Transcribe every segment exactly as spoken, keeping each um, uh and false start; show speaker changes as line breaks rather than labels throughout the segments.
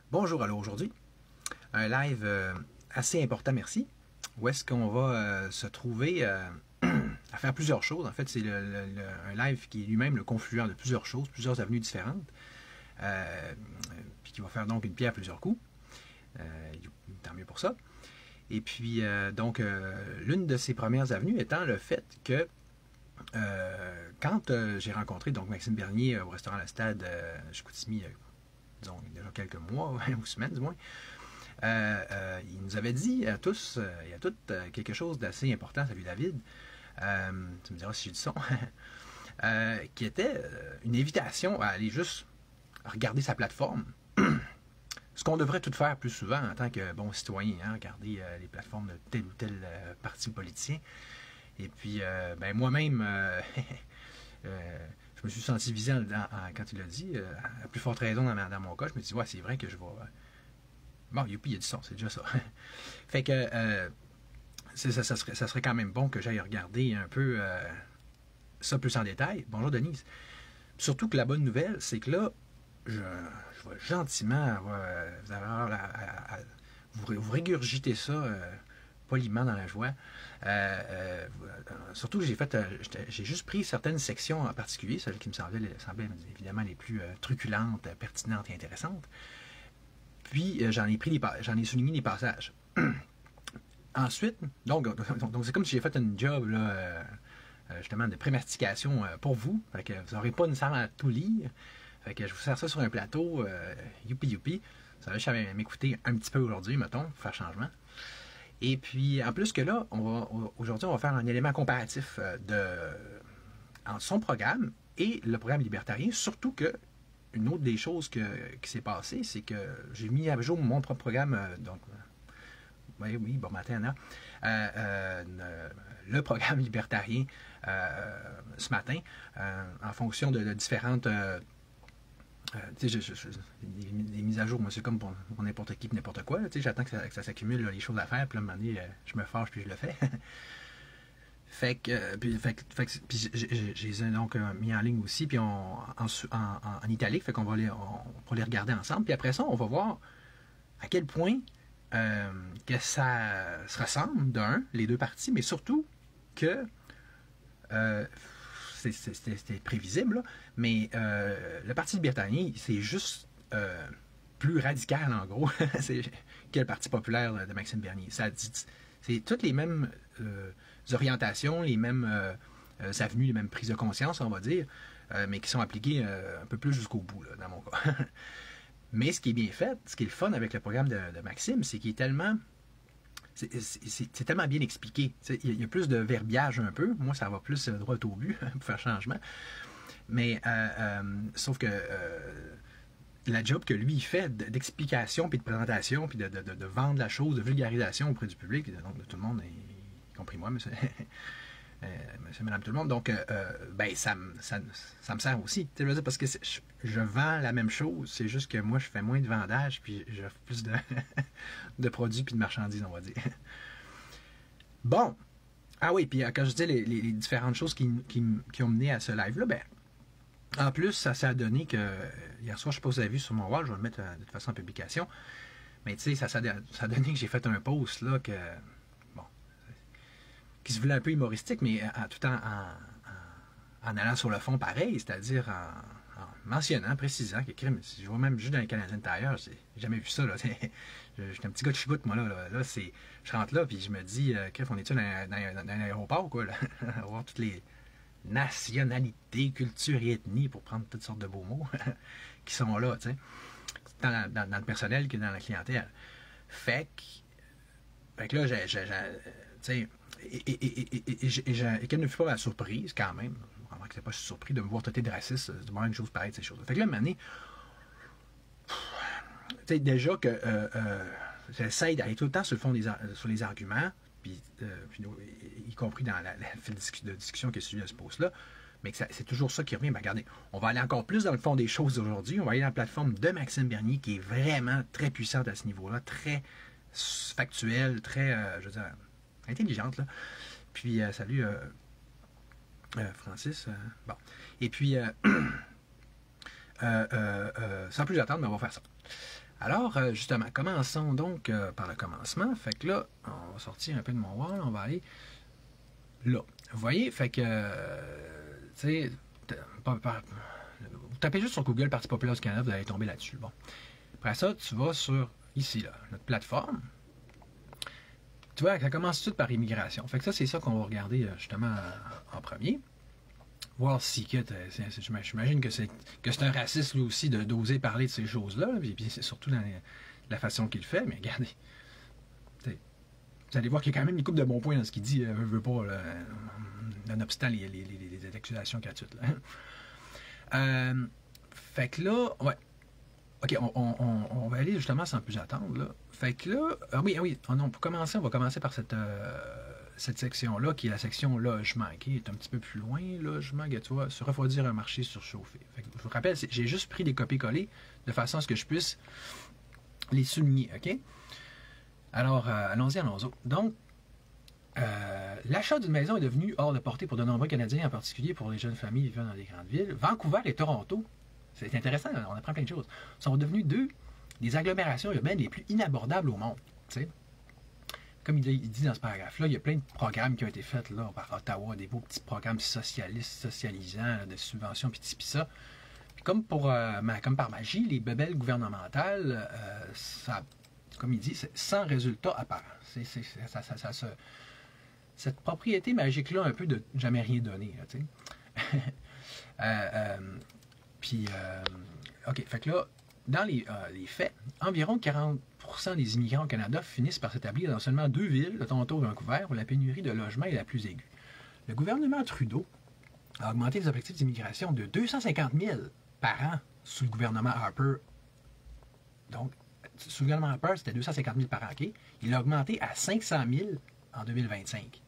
Bonjour, alors aujourd'hui, un live euh, assez important, merci, où est-ce qu'on va euh, se trouver euh, à faire plusieurs choses. En fait, c'est le, le, le, un live qui est lui-même le confluent de plusieurs choses, plusieurs avenues différentes, euh, puis qui va faire donc une pierre à plusieurs coups. Euh, tant mieux pour ça. Et puis, euh, donc, euh, l'une de ces premières avenues étant le fait que euh, quand euh, j'ai rencontré donc Maxime Bernier euh, au restaurant Le Stade euh, Chicoutimi, euh, disons, il y a déjà quelques mois ou semaines du moins, euh, euh, il nous avait dit à tous euh, et à toutes euh, quelque chose d'assez important. Salut David, euh, tu me diras si j'ai du son, euh, qui était euh, une invitation à aller juste regarder sa plateforme. Ce qu'on devrait tout faire plus souvent en tant que bon citoyen, hein, regarder euh, les plateformes de tel ou tel euh, parti politicien. Et puis, euh, ben, moi-même, euh, euh, je me suis senti visé en, en, en, quand il l'a dit, euh, à plus forte raison dans, ma, dans mon cas. Je me suis dit, ouais, c'est vrai que je vais. Euh, bon, youpi, il y a du son, c'est déjà ça. Fait que euh, ça, ça, serait, ça serait quand même bon que j'aille regarder un peu euh, ça plus en détail. Bonjour Denise. Surtout que la bonne nouvelle, c'est que là, je, je vais gentiment avoir, vous, avoir, à, à, à, vous, vous régurgiter ça euh, poliment dans la joie. Euh, euh, surtout que j'ai fait, euh, j'ai juste pris certaines sections en particulier, celles qui me semblaient, semblaient évidemment les plus euh, truculentes, pertinentes et intéressantes. Puis euh, j'en ai pris, j'en ai souligné les passages. Ensuite, donc donc, donc c'est comme si j'ai fait une job là, euh, justement de prémastication euh, pour vous. Fait que vous n'aurez pas nécessairement à tout lire. Fait que je vous sers ça sur un plateau, euh, youpi youpi. Ça va, je savais m'écouter un petit peu aujourd'hui, mettons, pour faire changement. Et puis, en plus que là, on va, aujourd'hui, on va faire un élément comparatif de, entre son programme et le programme libertarien. Surtout que, une autre des choses que, qui s'est passée, c'est que j'ai mis à jour mon propre programme. Euh, donc, oui, oui, bon matin, Anna. Euh, euh, le programme libertarien euh, ce matin, euh, en fonction de, de différentes. Euh, Euh, je, je, je, les, les mises à jour, moi, c'est comme pour, pour n'importe qui, n'importe quoi. J'attends que ça, que ça s'accumule, là, les choses à faire, puis là, à un moment donné, euh, je me fâche, puis je le fais. fait que, euh, puis, fait, fait, puis j'ai donc euh, mis en ligne aussi, puis on, en, en, en, en italique, fait qu'on va les, on, on les regarder ensemble, puis après ça, on va voir à quel point euh, que ça se ressemble, d'un, les deux parties, mais surtout que euh, c'était prévisible, là, mais euh, le Parti libertarien, c'est juste euh, plus radical, en gros, que le Parti populaire de Maxime Bernier. C'est toutes les mêmes euh, orientations, les mêmes euh, avenues, les mêmes prises de conscience, on va dire, euh, mais qui sont appliquées euh, un peu plus jusqu'au bout, là, dans mon cas. Mais ce qui est bien fait, ce qui est le fun avec le programme de, de Maxime, c'est qu'il est tellement... C'est tellement bien expliqué. Il y a plus de verbiage un peu. Moi, ça va plus droit au but pour faire changement. Mais, euh, euh, sauf que euh, la job que lui, il fait d'explication, puis de présentation, puis de, de, de, de vendre la chose, de vulgarisation auprès du public, et donc de tout le monde, y compris moi, monsieur, euh, monsieur, madame, tout le monde. Donc, euh, ben, ça, ça, ça me sert aussi. Je veux dire, parce que je, je vends la même chose, c'est juste que moi, je fais moins de vendage, puis j'offre plus de, de produits puis de marchandises, on va dire. Bon. Ah oui, puis quand je disais les, les, les différentes choses qui, qui, qui ont mené à ce live-là, ben, en plus, ça s'est donné que, hier soir, je ne sais pas si vous avez vu sur mon wall, je vais le mettre de toute façon en publication, mais tu sais, ça, ça, ça a donné que j'ai fait un post, là, que, bon, qui se voulait un peu humoristique, mais en, tout en, en, en allant sur le fond pareil, c'est-à-dire en, en mentionnant, précisant que crime, je vois même juste dans les Canadiens Tire, j'ai jamais vu ça, là. J'étais un petit gars de chiboute, moi, là. Là, là c'est, je rentre là, puis je me dis, euh, crime, on est-tu dans, dans, dans, dans un aéroport, quoi, là? Voir toutes les nationalités, cultures et ethnies, pour prendre toutes sortes de beaux mots, qui sont là, tu sais, dans, dans, dans le personnel que dans la clientèle. Fait que, fait que là, j'ai, j'ai, tu sais, et, et, et, et, et, et, et quelle ne fut pas ma surprise, quand même, vraiment que c'est pas surpris de me voir traiter de raciste, de voir une chose pareille, ces choses. Fait que là, Mané, tu sais, déjà que euh, euh, j'essaie d'aller tout le temps sur le fond des, sur les arguments, puis, euh, puis y compris dans la, la file de discussion qui est suivie à ce post-là, mais c'est toujours ça qui revient. Ben, regardez, on va aller encore plus dans le fond des choses aujourd'hui. On va aller dans la plateforme de Maxime Bernier, qui est vraiment très puissante à ce niveau-là, très factuelle, très, euh, je veux dire, intelligente, là. Puis, euh, salut, euh, euh, Francis. Euh, bon. Et puis, euh, euh, euh, sans plus attendre, mais on va faire ça. Alors, euh, justement, commençons donc euh, par le commencement. Fait que là, on va sortir un peu de mon wall, on va aller là. Vous voyez, fait que, euh, tu sais, vous tapez juste sur Google Parti populaire du Canada, vous allez tomber là-dessus. Bon. Après ça, tu vas sur, ici, là, notre plateforme. Tu vois, ça commence tout par immigration. Fait que ça, c'est ça qu'on va regarder, justement, en premier. Voir si, j'imagine que c'est que c'est un raciste, lui aussi, d'oser parler de ces choses-là. Et puis, c'est surtout dans la façon qu'il fait. Mais regardez, vous allez voir qu'il y a quand même une couple de bons points dans ce qu'il dit. Je veux pas, là, nonobstant les, les, les, les accusations gratuites. Là. Euh, fait que là, ouais. OK, on, on, on va aller justement sans plus attendre. Là. Fait que là, ah oui, ah oui, oh non, pour commencer, on va commencer par cette, euh, cette section-là, qui est la section logement, qui est un petit peu plus loin, logement, tu vois, se refroidir un marché surchauffé. Fait que, je vous rappelle, j'ai juste pris des copier-coller de façon à ce que je puisse les souligner, OK? Alors, euh, allons-y, allons-y. Donc, euh, l'achat d'une maison est devenu hors de portée pour de nombreux Canadiens, en particulier pour les jeunes familles vivant dans les grandes villes. Vancouver et Toronto, c'est intéressant, on apprend plein de choses, sont devenus deux des agglomérations urbaines les plus inabordables au monde. T'sais. Comme il dit dans ce paragraphe-là, il y a plein de programmes qui ont été faits là, par Ottawa, des beaux petits programmes socialistes, socialisants, là, de subventions, puis ci, puis ça. Puis comme, pour, euh, comme par magie, les bebelles gouvernementales, euh, ça, comme il dit, c'est sans résultat apparent. C'est, c'est, ça, ça, ça, ça, cette propriété magique-là, un peu de jamais rien donner. Là, euh, euh, puis, euh, OK, fait que là, dans les, euh, les faits, environ quarante pour cent des immigrants au Canada finissent par s'établir dans seulement deux villes, de Toronto et Vancouver, où la pénurie de logement est la plus aiguë. Le gouvernement Trudeau a augmenté les objectifs d'immigration de deux cent cinquante mille par an sous le gouvernement Harper. Donc, sous le gouvernement Harper, c'était deux cent cinquante mille par an. Okay? Il a augmenté à cinq cent mille en deux mille vingt-cinq.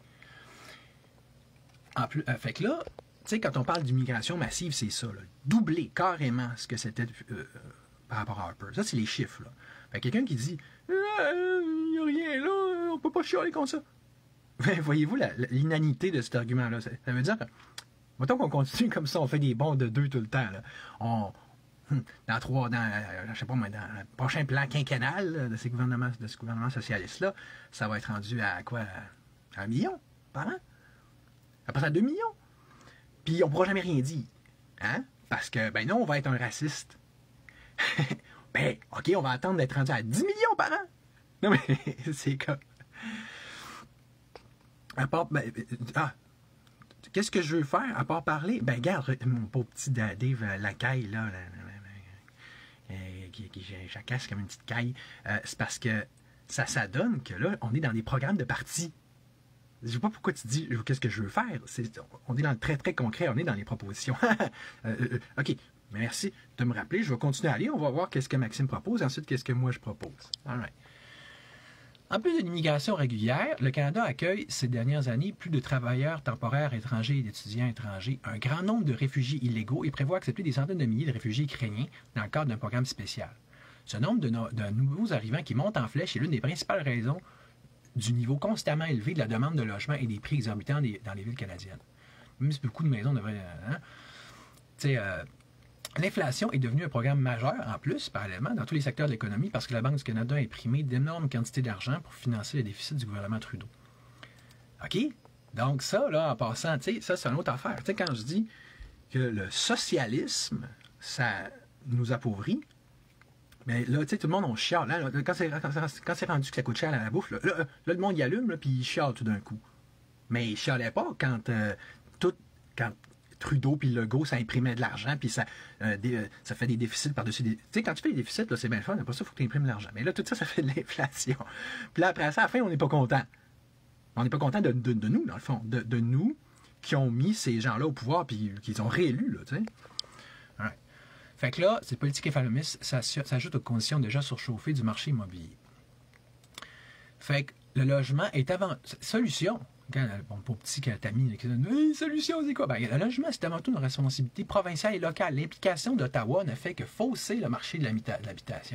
En plus, euh, fait que là, tu sais, quand on parle d'immigration massive, c'est ça, là, doubler carrément ce que c'était euh, par rapport à Harper. Ça, c'est les chiffres. Là. Fait que quelqu'un qui dit il euh, n'y a rien là, on peut pas chialer comme ça. Voyez-vous l'inanité de cet argument-là? Ça, ça veut dire que, mettons qu'on continue comme ça, on fait des bons de deux tout le temps. Là. On, dans trois, dans, je sais pas moi, dans le prochain plan quinquennal de, ces gouvernements, de ce gouvernement socialiste-là, ça va être rendu à quoi? À un million par an? Ça passe à deux millions. Puis on ne pourra jamais rien dire. Hein? Parce que, ben non, on va être un raciste. Ben, OK, on va attendre d'être rendu à dix millions par an. Non, mais c'est comme... À part... Ben, ah, qu'est-ce que je veux faire à part parler? Ben, regarde, mon pauvre petit Dave Lacaille, là, là, là, là euh, qui, qui jacasse comme une petite caille, euh, c'est parce que ça, ça donne que là, on est dans des programmes de parti. Je ne sais pas pourquoi tu dis qu'est-ce que je veux faire. C'est, on est dans le très très concret, on est dans les propositions. euh, euh, OK, merci de me rappeler. Je vais continuer à aller. On va voir qu'est-ce que Maxime propose. Ensuite, qu'est-ce que moi je propose. All right. En plus de l'immigration régulière, le Canada accueille ces dernières années plus de travailleurs temporaires étrangers et d'étudiants étrangers, un grand nombre de réfugiés illégaux et prévoit accepter des centaines de milliers de réfugiés ukrainiens dans le cadre d'un programme spécial. Ce nombre de, no de nouveaux arrivants qui monte en flèche est l'une des principales raisons du niveau constamment élevé de la demande de logement et des prix exorbitants des, dans les villes canadiennes. Même si beaucoup de maisons devraient... Hein, euh, L'inflation est devenue un programme majeur, en plus, parallèlement, dans tous les secteurs de l'économie, parce que la Banque du Canada a imprimé d'énormes quantités d'argent pour financer le déficit du gouvernement Trudeau. OK? Donc ça, là, en passant, tu sais, ça, c'est une autre affaire. Tu sais, quand je dis que le socialisme, ça nous appauvrit, mais là, tu sais, tout le monde, on chiale. Là, quand c'est rendu que ça coûte cher à la bouffe, là, là, là le monde y allume, là, puis il chiale tout d'un coup. Mais il chialait pas quand euh, tout... quand Trudeau puis Legault, ça imprimait de l'argent, puis ça, euh, des, euh, ça fait des déficits par-dessus des... Tu sais, quand tu fais des déficits, c'est bien le fun, après ça, il faut que tu imprimes de l'argent. Mais là, tout ça, ça fait de l'inflation. Puis là, après ça, à la fin, on n'est pas content. On n'est pas content de, de, de nous, dans le fond. De, de nous qui ont mis ces gens-là au pouvoir, puis qui les ont réélus, là, tu sais. Right. Fait que là, cette politique économiste s'ajoute aux conditions déjà surchauffées du marché immobilier. Fait que le logement est avant... Solution. Bon, pour petit Tamis qui dit hey, solution, c'est quoi? Ben, le logement, c'est avant tout une responsabilité provinciale et locale. L'implication d'Ottawa ne fait que fausser le marché de l'habitation.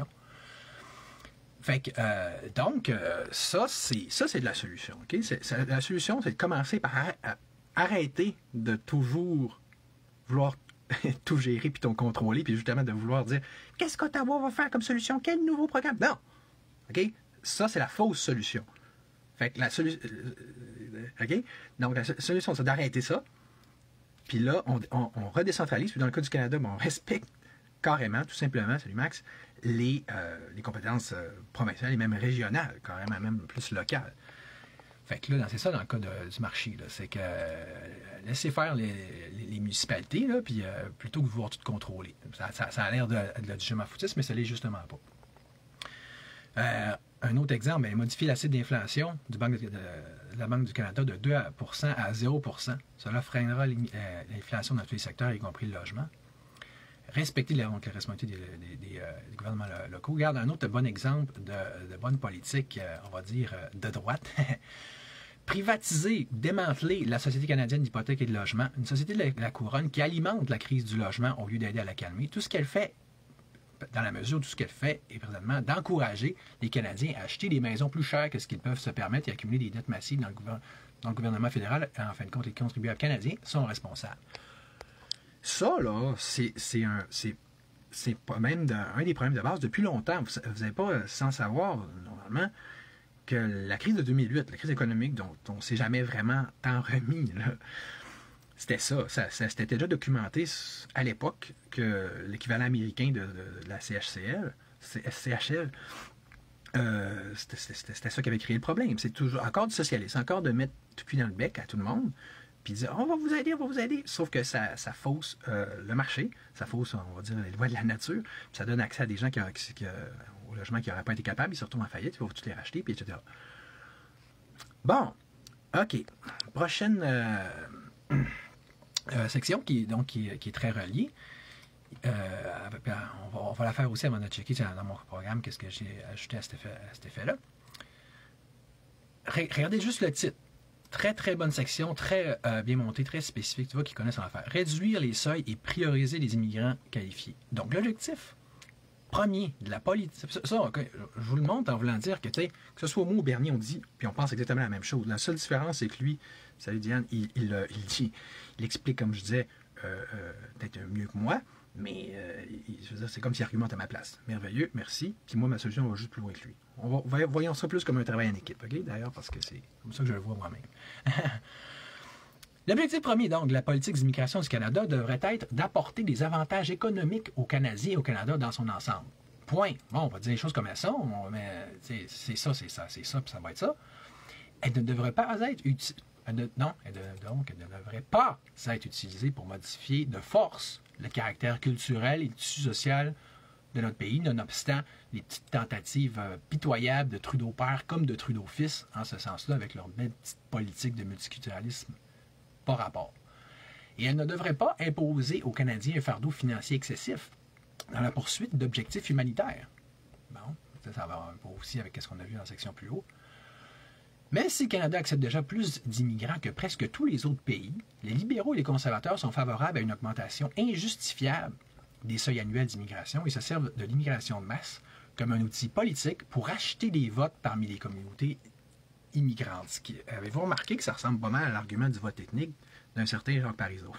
Fait que, euh, donc, euh, ça, c'est ça, c'est de la solution. Okay? C'est, c'est, la solution, c'est de commencer par arrêter de toujours vouloir tout gérer puis tout contrôler, puis justement de vouloir dire qu'est-ce qu'Ottawa va faire comme solution, quel nouveau programme. Non! OK? Ça, c'est la fausse solution. Fait que la solution. OK? Donc, la solution, c'est d'arrêter ça. Puis là, on, on, on redécentralise. Puis dans le cas du Canada, ben, on respecte carrément, tout simplement, salut Max, les, euh, les compétences euh, provinciales et même régionales, carrément, même plus locales. Fait que là, c'est ça dans le cas de, du marché. C'est que euh, laissez faire les, les, les municipalités, là, puis euh, plutôt que de vouloir tout contrôler. Ça, ça, ça a l'air de, de, de du chemin foutisme, mais ça l'est justement pas. Euh, un autre exemple, ben, modifier l'acide d'inflation du banque de, de, de la Banque du Canada de deux pour cent à zéro pour cent. Cela freinera l'inflation dans tous les secteurs, y compris le logement. Respecter la, donc, la responsabilité des, des, des, euh, des gouvernements locaux. Regarde un autre bon exemple de, de bonne politique, euh, on va dire, euh, de droite. Privatiser, démanteler la Société canadienne d'hypothèques et de logement, une société de la, de la couronne qui alimente la crise du logement au lieu d'aider à la calmer. Tout ce qu'elle fait, dans la mesure où tout ce qu'elle fait est présentement d'encourager les Canadiens à acheter des maisons plus chères que ce qu'ils peuvent se permettre et accumuler des dettes massives dans le, gouver dans le gouvernement fédéral. En fin de compte, les contribuables canadiens sont responsables. Ça, là, c'est un... C'est pas même de, un des problèmes de base depuis longtemps. Vous n'avez pas, sans savoir, normalement, que la crise de deux mille huit, la crise économique dont on ne s'est jamais vraiment tant remis, c'était ça. Ça, ça c'était déjà documenté à l'époque que l'équivalent américain de, de, de la C H C L, C H L, euh, c'était ça qui avait créé le problème. C'est toujours encore du socialisme, encore de mettre tout cuit dans le bec à tout le monde, puis dire on va vous aider, on va vous aider. Sauf que ça, ça fausse euh, le marché, ça fausse, on va dire, les lois de la nature, puis ça donne accès à des gens qui, qui, qui au logement qui n'auraient pas été capables, ils se retrouvent en faillite, il faut tout les racheter, puis et cetera. Bon, OK. Prochaine euh, euh, section qui, donc, qui, qui est très reliée. Euh, avec, on, va, on va la faire aussi avant de checker dans mon programme qu'est-ce que j'ai ajouté à cet effet, à cet effet-là. Regardez juste le titre. Très, très bonne section, très euh, bien montée, très spécifique. Tu vois qu'ils connaissent l'affaire. Réduire les seuils et prioriser les immigrants qualifiés. Donc, l'objectif premier de la politique. Ça, ça okay, je vous le montre en voulant dire que, tu sais, que ce soit moi ou Bernier, on dit, puis on pense exactement la même chose. La seule différence, c'est que lui, salut Diane, il, il, il, il dit, il explique, comme je disais, euh, euh, peut-être mieux que moi, mais euh, il, je veux dire, c'est comme s'il argumente à ma place. Merveilleux, merci. Puis moi, ma solution va juste plus loin que lui. On va, voyons ça plus comme un travail en équipe, OK? D'ailleurs, parce que c'est comme ça que je le vois moi-même. L'objectif premier, donc, de la politique d'immigration du Canada devrait être d'apporter des avantages économiques aux Canadiens et au Canada dans son ensemble. Point. Bon, on va dire les choses comme elles sont, mais c'est ça, c'est ça, c'est ça, puis ça va être ça. Elle ne devrait pas être utile. Non, elle de, donc, elle ne devrait pas être utilisée pour modifier de force le caractère culturel et le tissu social de notre pays, nonobstant les petites tentatives euh, pitoyables de Trudeau père comme de Trudeau fils, en ce sens-là, avec leur belle petite politique de multiculturalisme pas rapport. Et elle ne devrait pas imposer aux Canadiens un fardeau financier excessif dans la poursuite d'objectifs humanitaires. Bon, ça, ça va un peu aussi avec ce qu'on a vu dans la section plus haut. Mais si le Canada accepte déjà plus d'immigrants que presque tous les autres pays, les libéraux et les conservateurs sont favorables à une augmentation injustifiable des seuils annuels d'immigration et se servent de l'immigration de masse comme un outil politique pour acheter des votes parmi les communautés immigrantes. Avez-vous remarqué que ça ressemble pas mal à l'argument du vote ethnique d'un certain Jacques Parizeau?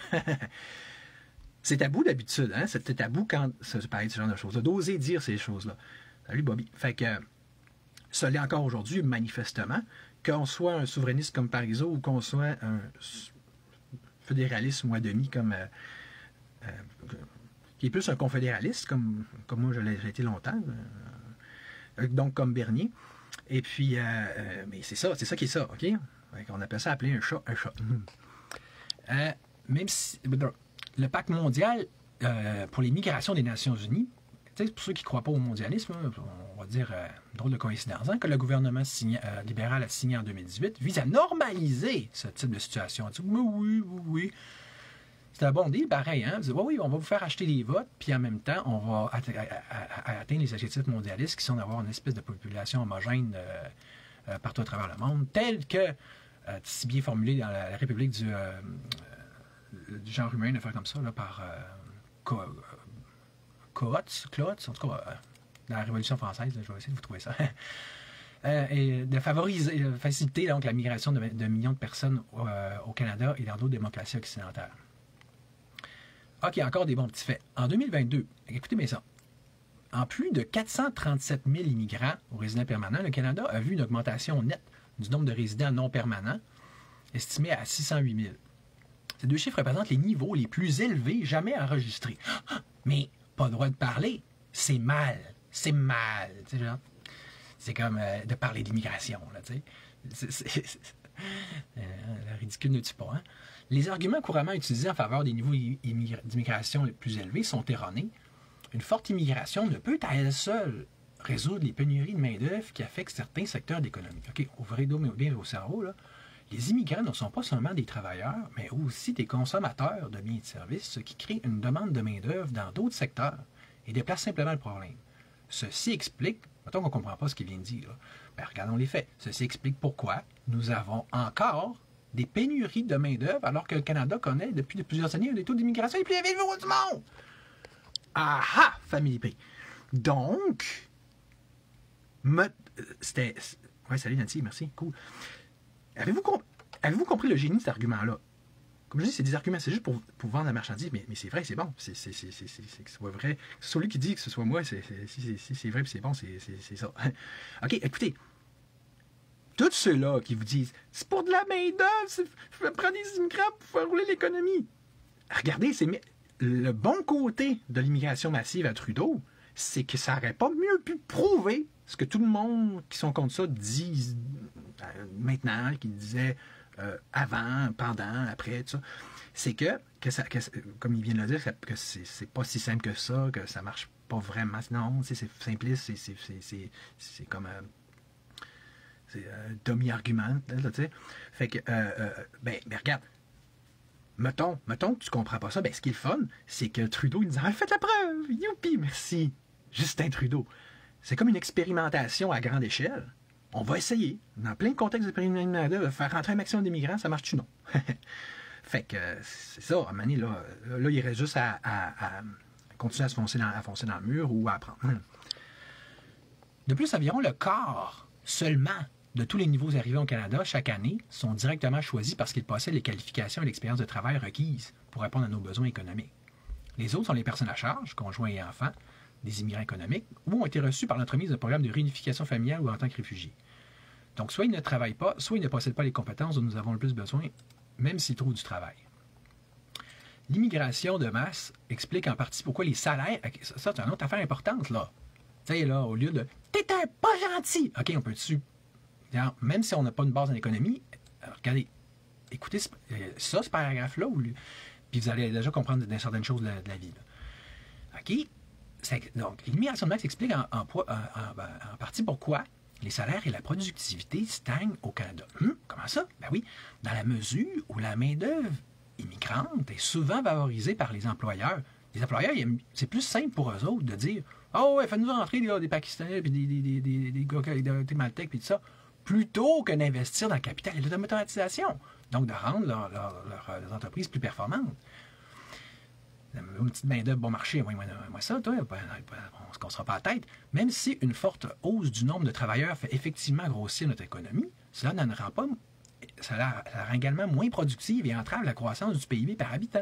C'est tabou d'habitude, hein? C'est tabou quand ça se parle de ce genre de choses-là, d'oser dire ces choses-là. Salut Bobby. Fait que ça l'est encore aujourd'hui, manifestement, qu'on soit un souverainiste comme Parizeau ou qu'on soit un fédéraliste ou à demi comme euh, euh, qui est plus un confédéraliste, comme, comme moi je l'ai été longtemps, euh, donc comme Bernier. Et puis, euh, euh, mais c'est ça, c'est ça qui est ça, OK? On appelle ça appeler un chat un chat. Mmh. Euh, même si le pacte mondial euh, pour les migrations des Nations Unies, pour ceux qui ne croient pas au mondialisme, on va dire, euh, drôle de coïncidence, hein, que le gouvernement signé, euh, libéral a signé en deux mille dix-huit, vise à normaliser ce type de situation. On dit, oui, oui, oui, oui. C'est un bon deal, pareil. Hein? On dit, oui, oui, on va vous faire acheter des votes, puis en même temps, on va atteindre les objectifs mondialistes qui sont d'avoir une espèce de population homogène euh, euh, partout à travers le monde, tel que, euh, si bien formulé dans la, la République du, euh, du genre humain, de faire comme ça, là, par euh, Co Coates, Clots, en tout cas, euh, dans la Révolution française, là, je vais essayer de vous trouver ça. Euh, et de favoriser, de faciliter donc, la migration de, de millions de personnes euh, au Canada et dans d'autres démocraties occidentales. OK, encore des bons petits faits. En deux mille vingt-deux, écoutez bien ça. En plus de quatre cent trente-sept mille immigrants ou résidents permanents, le Canada a vu une augmentation nette du nombre de résidents non permanents, estimé à six cent huit mille. Ces deux chiffres représentent les niveaux les plus élevés jamais enregistrés. Mais pas le droit de parler, c'est mal. C'est mal. C'est comme euh, de parler d'immigration. Euh, le ridicule ne tue pas. Hein? Les arguments couramment utilisés en faveur des niveaux d'immigration les plus élevés sont erronés. Une forte immigration ne peut à elle seule résoudre les pénuries de main-d'œuvre qui affectent certains secteurs d'économie. OK, ouvrez bien vos cerveaux, là. Les immigrants ne sont pas seulement des travailleurs, mais aussi des consommateurs de biens et de services, ce qui crée une demande de main-d'œuvre dans d'autres secteurs et déplace simplement le problème. Ceci explique, mettons qu'on ne comprend pas ce qu'il vient de dire, là. Ben, regardons les faits. Ceci explique pourquoi nous avons encore des pénuries de main-d'œuvre alors que le Canada connaît depuis plusieurs années des taux d'immigration les plus élevés du monde. Ah ah, famille P. Donc, me, c'était. Ouais, salut Nancy, merci, cool. Avez-vous comp avez-vous compris le génie de cet argument-là? Comme je dis, c'est des arguments, c'est juste pour, pour vendre la marchandise, mais, mais c'est vrai, c'est bon. C'est que ce soit vrai. Que ce soit lui qui dit que ce soit moi, si c'est vrai et c'est bon, c'est ça. OK, écoutez. Tous ceux-là qui vous disent « C'est pour de la main-d'œuvre, je vais prendre des immigrants pour faire rouler l'économie. » Regardez, c'est le bon côté de l'immigration massive à Trudeau, c'est que ça n'aurait pas mieux pu prouver ce que tout le monde qui sont contre ça disent euh, maintenant, qui disait euh, avant, pendant, après, tout ça. C'est que, que, ça, que, comme il vient de le dire, que c'est pas si simple que ça, que ça marche pas vraiment. Non, c'est simpliste, c'est comme... Euh, c'est un demi-argument, tu sais. Fait que, euh, euh, ben, ben, regarde, mettons, mettons que tu comprends pas ça, ben, ce qui est le fun, c'est que Trudeau, il dit ah, faites la preuve, youpi, merci, Justin Trudeau. C'est comme une expérimentation à grande échelle. On va essayer, dans plein de contextes d'expérimentation, de faire rentrer un maximum d'immigrants, ça marche-tu non? Fait que, c'est ça, à un moment donné, là, là, il reste juste à, à, à continuer à se foncer dans, à foncer dans le mur ou à apprendre. De plus, environ le quart seulement de tous les nouveaux arrivés au Canada chaque année sont directement choisis parce qu'ils possèdent les qualifications et l'expérience de travail requises pour répondre à nos besoins économiques. Les autres sont les personnes à charge, conjoints et enfants, des immigrants économiques, ou ont été reçus par l'entremise d'un programme de réunification familiale ou en tant que réfugiés. Donc, soit ils ne travaillent pas, soit ils ne possèdent pas les compétences dont nous avons le plus besoin, même s'ils trouvent du travail. L'immigration de masse explique en partie pourquoi les salaires... Ça, c'est une autre affaire importante, là. Tu sais, là, au lieu de « T'es un pas gentil! » OK, on peut dessus. Même si on n'a pas une base en économie, regardez, écoutez ça, ce paragraphe-là, puis vous allez déjà comprendre certaines choses de la, de la vie. Là. OK? Donc, l'immigration de masse explique en, en, en, en, en partie pourquoi les salaires et la productivité stagnent au Canada. Hum, comment ça? Ben oui, dans la mesure où la main-d'œuvre immigrante est souvent valorisée par les employeurs. Les employeurs, c'est plus simple pour eux autres de dire « Oh ouais, faites-nous rentrer des, des Pakistanais, puis des, des, des, des, des gars, des, des Maltais, puis tout ça. » plutôt que d'investir dans le capital et l'automatisation. Donc, de rendre leur, leur, leur, leurs entreprises plus performantes. Une petite main-d'œuvre bon marché, moi, moi, moi ça, toi, on ne se cassera pas la tête. Même si une forte hausse du nombre de travailleurs fait effectivement grossir notre économie, cela n'en rend pas, ça la, ça la rend également moins productive et entrave la croissance du P I B par habitant.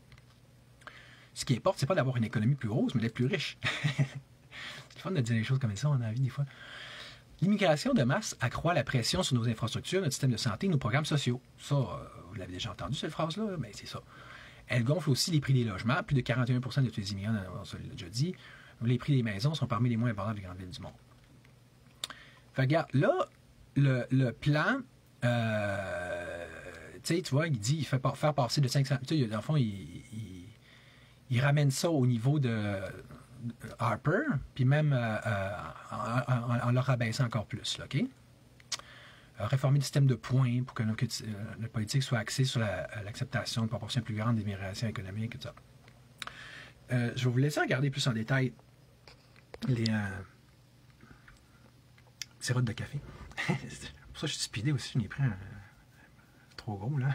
Ce qui importe, c'est pas d'avoir une économie plus grosse, mais d'être plus riche. C'est le fun de dire les choses comme ça, on a envie des fois. L'immigration de masse accroît la pression sur nos infrastructures, notre système de santé et nos programmes sociaux. Ça, euh, vous l'avez déjà entendu, cette phrase-là, mais c'est ça. Elle gonfle aussi les prix des logements. Plus de quarante et un pour cent de tous les immigrants, on l'a déjà dit. Les prix des maisons sont parmi les moins abordables des grandes villes du monde. Fait que, regarde, là, le, le plan, euh, tu sais, tu vois, il dit, il fait faire passer de cinq cents... Tu sais, dans le fond, il, il, il ramène ça au niveau de... Harper, puis même euh, euh, en, en, en le rabaissant encore plus, là, OK? Euh, réformer le système de points pour que notre, euh, notre politique soit axée sur l'acceptation la, de proportions plus grandes d'immigration économique et tout ça. Euh, je vais vous laisser regarder plus en détail les euh, sirops de café. Pour ça, je suis speedé aussi, je n'ai pris un, trop gros, là.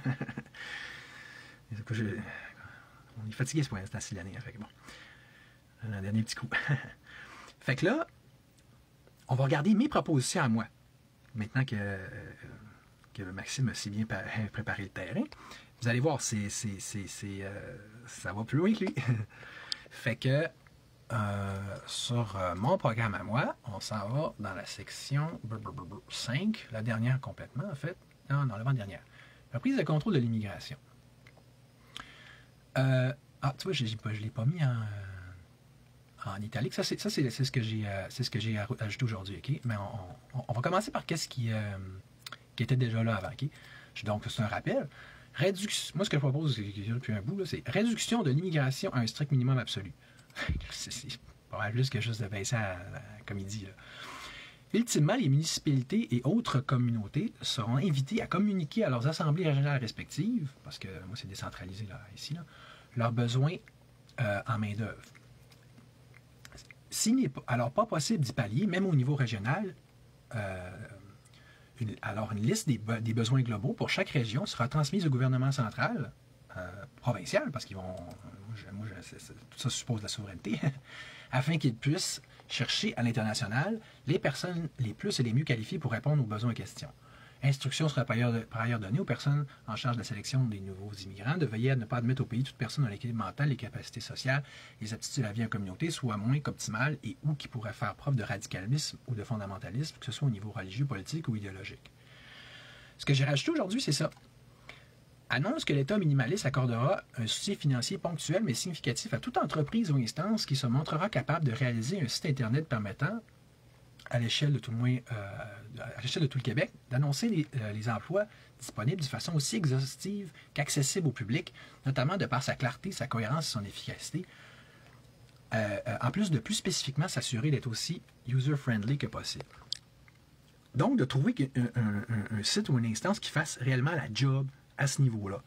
On est fatigué ce point, c'est assez l'année, fait que bon. Un dernier petit coup. Fait que là, on va regarder mes propositions à moi. Maintenant que, que Maxime a si bien préparé le terrain. Vous allez voir, c'est, c'est, c'est, c'est, euh, ça va plus loin que lui. Fait que euh, sur euh, mon programme à moi, on s'en va dans la section cinq, la dernière complètement en fait. Non, non, l'avant-dernière. La prise de contrôle de l'immigration. Euh, ah, tu vois, je ne l'ai pas mis en, en italique. Ça, c'est, ça, c'est, c'est ce que j'ai, euh, c'est ce que j'ai ajouté aujourd'hui. Okay? Mais on, on, on va commencer par qu'est-ce qui, euh, qui était déjà là avant. Okay? Donc, c'est un rappel. Réduction, moi, ce que je propose depuis un bout, là, c'est réduction de l'immigration à un strict minimum absolu. c'est, c'est pas mal plus que juste de baisser à, à, comme il dit. Là. Ultimement, les municipalités et autres communautés seront invitées à communiquer à leurs assemblées régionales respectives, parce que moi, c'est décentralisé là, ici, là, leurs besoins euh, en main-d'œuvre. S'il n'est pas, alors pas possible d'y pallier, même au niveau régional, euh, une, alors une liste des, be- des besoins globaux pour chaque région sera transmise au gouvernement central, euh, provincial, parce qu'ils vont. Moi, je, moi, je, c'est, c'est, tout ça suppose la souveraineté, afin qu'ils puissent chercher à l'international les personnes les plus et les mieux qualifiées pour répondre aux besoins en question. Instruction sera par ailleurs, par ailleurs donnée aux personnes en charge de la sélection des nouveaux immigrants de veiller à ne pas admettre au pays toute personne dont l'équilibre mental, les capacités sociales, les aptitudes à la vie en communauté soient moins qu'optimales et ou qui pourraient faire preuve de radicalisme ou de fondamentalisme, que ce soit au niveau religieux, politique ou idéologique. Ce que j'ai rajouté aujourd'hui, c'est ça. Annonce que l'État minimaliste accordera un soutien financier ponctuel mais significatif à toute entreprise ou instance qui se montrera capable de réaliser un site Internet permettant, à l'échelle de tout le moins, euh, à l'échelle de tout le Québec, d'annoncer les, euh, les emplois disponibles de façon aussi exhaustive qu'accessible au public, notamment de par sa clarté, sa cohérence et son efficacité. Euh, euh, en plus de plus spécifiquement s'assurer d'être aussi user-friendly que possible. Donc, de trouver un, un, un, un site ou une instance qui fasse réellement la job à ce niveau-là.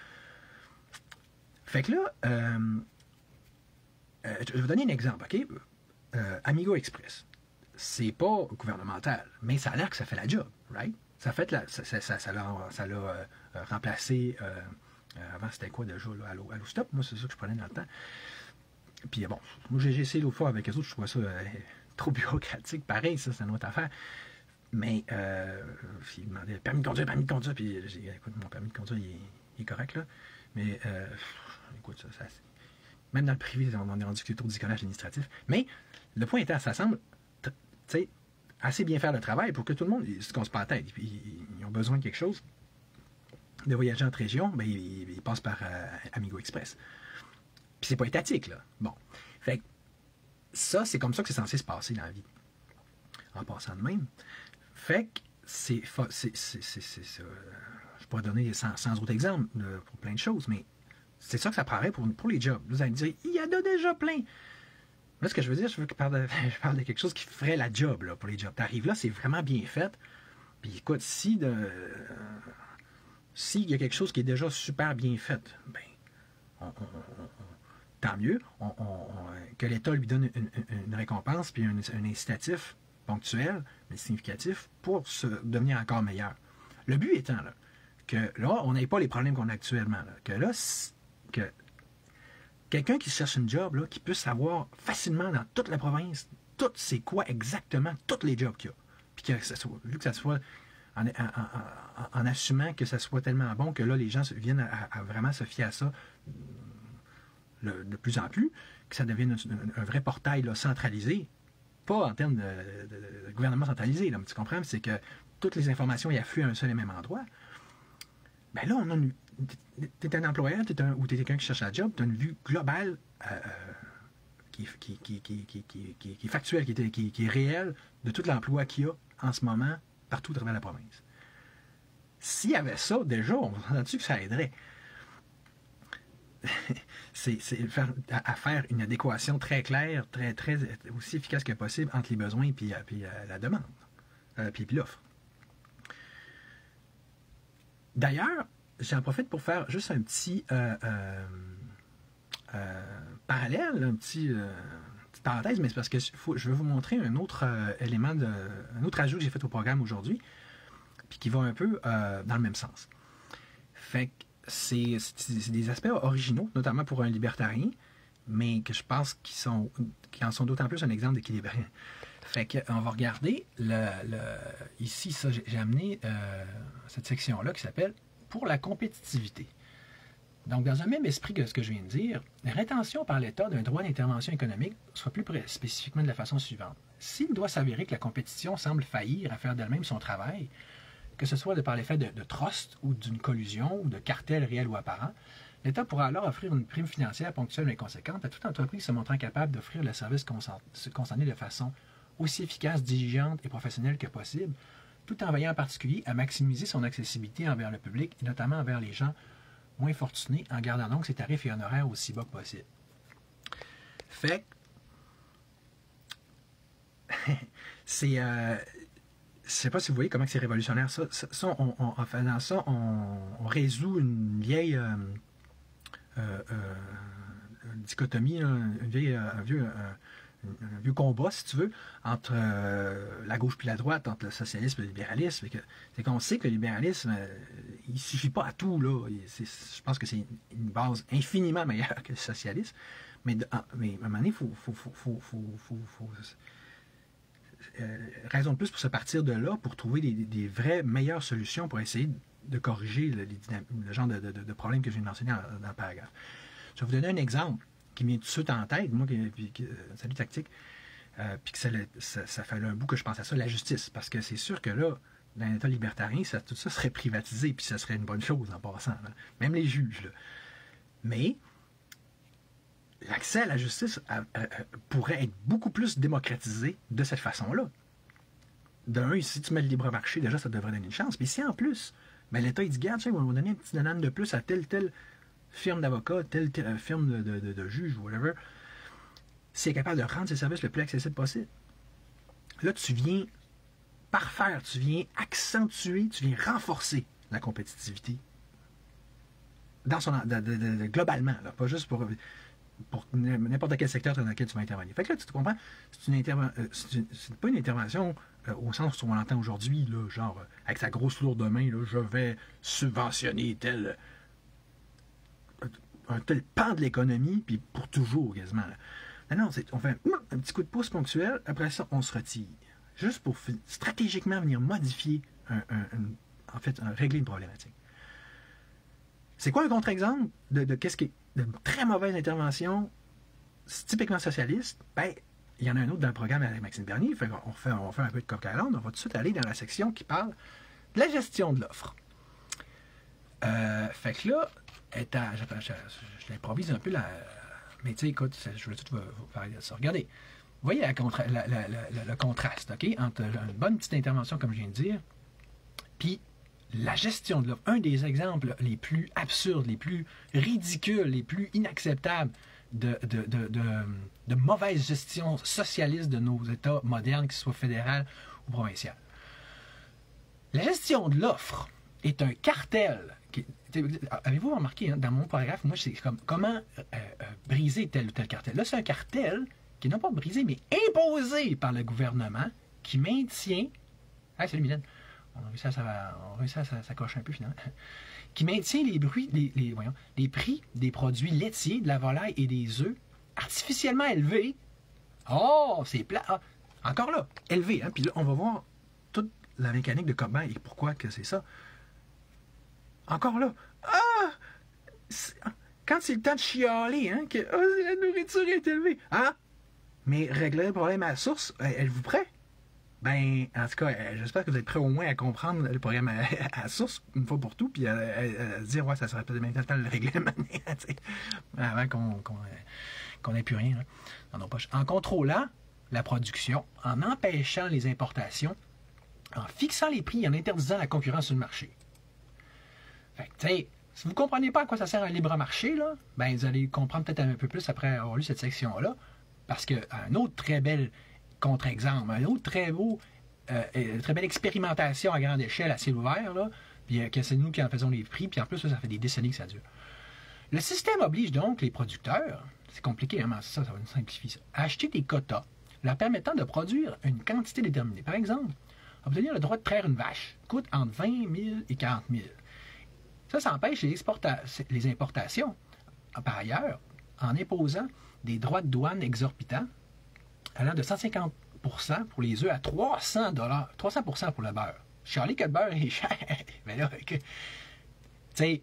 Fait que là, euh, euh, je vais vous donner un exemple, OK? Euh, Amigo Express. C'est pas gouvernemental, mais ça a l'air que ça fait la job, right? Ça fait la, ça, ça, ça, ça l'a, ça l'a euh, remplacé. Euh, euh, avant, c'était quoi déjà? Là, Allo, Allo Stop, moi, c'est ça que je prenais dans le temps. Puis bon, moi, j'ai essayé l'autre fois avec les autres, je trouvais ça euh, trop bureaucratique. Pareil, ça, c'est une autre affaire. Mais, euh, il demandait permis de conduire, permis de conduire. Puis j'ai dit, écoute, mon permis de conduire, il est, il est correct, là. Mais, euh, écoute, ça, ça même dans le privé, on est rendu que c'est trop décollage administratif. Mais, le point étant, ça semble, tu sais, assez bien faire le travail pour que tout le monde se casse pas la tête. Ils, ils ont besoin de quelque chose, de voyager entre régions, ben, ils, ils passent par euh, Amigo Express. Puis c'est pas étatique, là. Bon. Fait que, ça, c'est comme ça que c'est censé se passer dans la vie. En passant de même. Fait que c'est. c'est, c'est, c'est, c'est, c'est euh, je pourrais donner cent, cent autres exemples euh, pour plein de choses, mais c'est ça que ça prendrait pour, pour les jobs. Vous allez me dire, il y en a déjà plein. Là, ce que je veux dire, je veux que je parle de, je parle de quelque chose qui ferait la job là, pour les jobs. T'arrives là, c'est vraiment bien fait. Puis écoute, si de. Euh, s'il y a quelque chose qui est déjà super bien fait, ben, on, on, on, tant mieux. On, on, que l'État lui donne une, une, une récompense puis un, un incitatif ponctuel, mais significatif, pour se devenir encore meilleur. Le but étant là, que là, on n'ait pas les problèmes qu'on a actuellement. Là, que là, que quelqu'un qui cherche une job, là, qui puisse savoir facilement dans toute la province, tout c'est quoi exactement, tous les jobs qu'il y a. Puis que ça soit, vu que ça soit en, en, en, en assumant que ça soit tellement bon que là, les gens viennent à, à vraiment se fier à ça le, de plus en plus, que ça devienne un, un vrai portail là, centralisé. Pas en termes de, de, de gouvernement centralisé, là, mais tu comprends, c'est que toutes les informations y affluent à un seul et même endroit. Ben là, on a une. Tu es un employeur t'es un, ou tu es quelqu'un qui cherche un job, tu as une vue globale euh, qui, qui, qui, qui, qui, qui, qui, qui est factuelle, qui est, qui, qui est réelle de tout l'emploi qu'il y a en ce moment partout à travers la province. S'il y avait ça, déjà, on s'entend dessus que ça aiderait. c'est, c'est faire, à, à faire une adéquation très claire, très, très aussi efficace que possible entre les besoins et puis, puis, euh, la demande, euh, puis, puis l'offre. D'ailleurs, j'en profite pour faire juste un petit euh, euh, euh, parallèle, un petit euh, petite parenthèse, mais c'est parce que faut, je vais vous montrer un autre euh, élément, de, un autre ajout que j'ai fait au programme aujourd'hui, puis qui va un peu euh, dans le même sens. Fait que c'est, c'est, c'est des aspects originaux, notamment pour un libertarien, mais que je pense qu'ils sont, qu'ils en sont d'autant plus un exemple d'équilibre. Fait qu'on va regarder le, le, ici, ça, j'ai amené euh, cette section-là qui s'appelle « Pour la compétitivité ». Donc, dans un même esprit que ce que je viens de dire, la rétention par l'État d'un droit d'intervention économique soit plus spécifiquement de la façon suivante. S'il doit s'avérer que la compétition semble faillir à faire d'elle-même son travail, que ce soit de par l'effet de, de trust ou d'une collusion ou de cartel réel ou apparent, l'État pourra alors offrir une prime financière ponctuelle mais conséquente à toute entreprise se montrant capable d'offrir le service concerné de façon aussi efficace, diligente et professionnelle que possible, tout en veillant en particulier à maximiser son accessibilité envers le public et notamment envers les gens moins fortunés, en gardant donc ses tarifs et honoraires aussi bas que possible. Fait c'est... Euh, je ne sais pas si vous voyez comment c'est révolutionnaire, ça. ça, ça on, on, en faisant ça, on, on résout une vieille euh, euh, euh, dichotomie, là, une vieille, un, vieux, un, un vieux combat, si tu veux, entre euh, la gauche et la droite, entre le socialisme et le libéralisme. C'est qu'on sait que le libéralisme, euh, il ne suffit pas à tout, là. Je pense que c'est une base infiniment meilleure que le socialisme. Mais, de, mais à un moment donné, il faut... faut, faut, faut, faut, faut, faut Euh, raison de plus pour se partir de là, pour trouver des, des vraies meilleures solutions pour essayer de corriger le, les le genre de, de, de problèmes que je viens de mentionner dans, dans le paragraphe. Je vais vous donner un exemple qui m'est tout de suite en tête, moi, qui, qui, qui, salut tactique, euh, puis que ça, ça, ça fait un bout que je pense à ça, la justice, parce que c'est sûr que là, dans un État libertarien, ça, tout ça serait privatisé, puis ça serait une bonne chose en passant, là. Même les juges, là. Mais l'accès à la justice à, à, à, pourrait être beaucoup plus démocratisé de cette façon-là. D'un, si tu mets le libre marché, déjà, ça devrait donner une chance. Mais si en plus, ben, l'État, il dit, garde, on va donner un petit nanane de plus à telle, telle firme d'avocat, telle, telle firme de, de, de, de juge, whatever, c'est capable de rendre ses services le plus accessible possible. Là, tu viens parfaire, tu viens accentuer, tu viens renforcer la compétitivité dans son, de, de, de, globalement, là, pas juste pour... pour n'importe quel secteur dans lequel tu vas intervenir. Fait que là, tu te comprends, c'est une intervention, euh, c'est pas une intervention euh, au sens où on l'entend aujourd'hui, là, genre, euh, avec sa grosse lourde main, là, je vais subventionner tel, euh, un tel pan de l'économie, puis pour toujours, quasiment. Là. Non, non, on fait un, un petit coup de pouce ponctuel, après ça, on se retire. Juste pour stratégiquement venir modifier, un, un, un, en fait, un, régler une problématique. C'est quoi un contre-exemple de, de qu'est-ce qui est de très mauvaise intervention, typiquement socialiste? Ben, il y en a un autre dans le programme avec Maxime Bernier. Fait on, fait, on fait un peu de coq à l'âne. On va tout de suite aller dans la section qui parle de la gestion de l'offre. Euh, fait que là, étant, je, je, je l'improvise un peu, la, mais tu sais, écoute, je voulais tout vous, vous parler de ça. Regardez, vous voyez la contra, la, la, la, le contraste, OK, entre une bonne petite intervention, comme je viens de dire, puis la gestion de l'offre. Un des exemples les plus absurdes, les plus ridicules, les plus inacceptables de, de, de, de, de mauvaise gestion socialiste de nos États modernes, que ce soit fédéral ou provincial. La gestion de l'offre est un cartel. Qui, avez-vous remarqué, hein, dans mon paragraphe, moi, c'est comme comment euh, euh, briser tel ou tel cartel. Là, c'est un cartel qui n'est pas brisé, mais imposé par le gouvernement, qui maintient... Ah, salut Mylène. On a réussi à, ça, on a réussi à ça, ça coche un peu finalement. Qui maintient les, bruits, les, les, voyons, les prix des produits laitiers, de la volaille et des œufs artificiellement élevés. Oh, c'est plat. Ah, encore là, élevé. Hein? Puis là, on va voir toute la mécanique de comment et pourquoi que c'est ça. Encore là. Ah! Quand c'est le temps de chialer, hein, que oh, la nourriture est élevée. Ah! Mais régler le problème à la source, êtes-vous prêt? Ben, en tout cas, j'espère que vous êtes prêts au moins à comprendre le programme à, à, à source, une fois pour tout, puis à, à, à se dire, ouais, ça serait peut-être maintenant le temps de le régler avant qu'on qu'on qu'on n'ait plus rien là, dans nos poches. En contrôlant la production, en empêchant les importations, en fixant les prix et en interdisant la concurrence sur le marché. Fait que, tu sais, si vous ne comprenez pas à quoi ça sert un libre marché, là, ben, vous allez comprendre peut-être un peu plus après avoir lu cette section-là, parce qu'un autre très bel contre-exemple, un autre très beau, euh, très belle expérimentation à grande échelle, à ciel ouvert, là, puis euh, que c'est nous qui en faisons les prix, puis en plus, ça, ça fait des décennies que ça dure. Le système oblige donc les producteurs, c'est compliqué, hein, mais ça, ça va nous simplifier ça, à acheter des quotas, leur permettant de produire une quantité déterminée. Par exemple, obtenir le droit de traire une vache coûte entre vingt mille et quarante mille. Ça, ça empêche les, les importations. Par ailleurs, en imposant des droits de douane exorbitants, allant de cent cinquante pour cent pour les œufs à trois cents dollars, trois cents pour cent pour le beurre. Charlie, que le beurre est cher. Mais là, tu sais,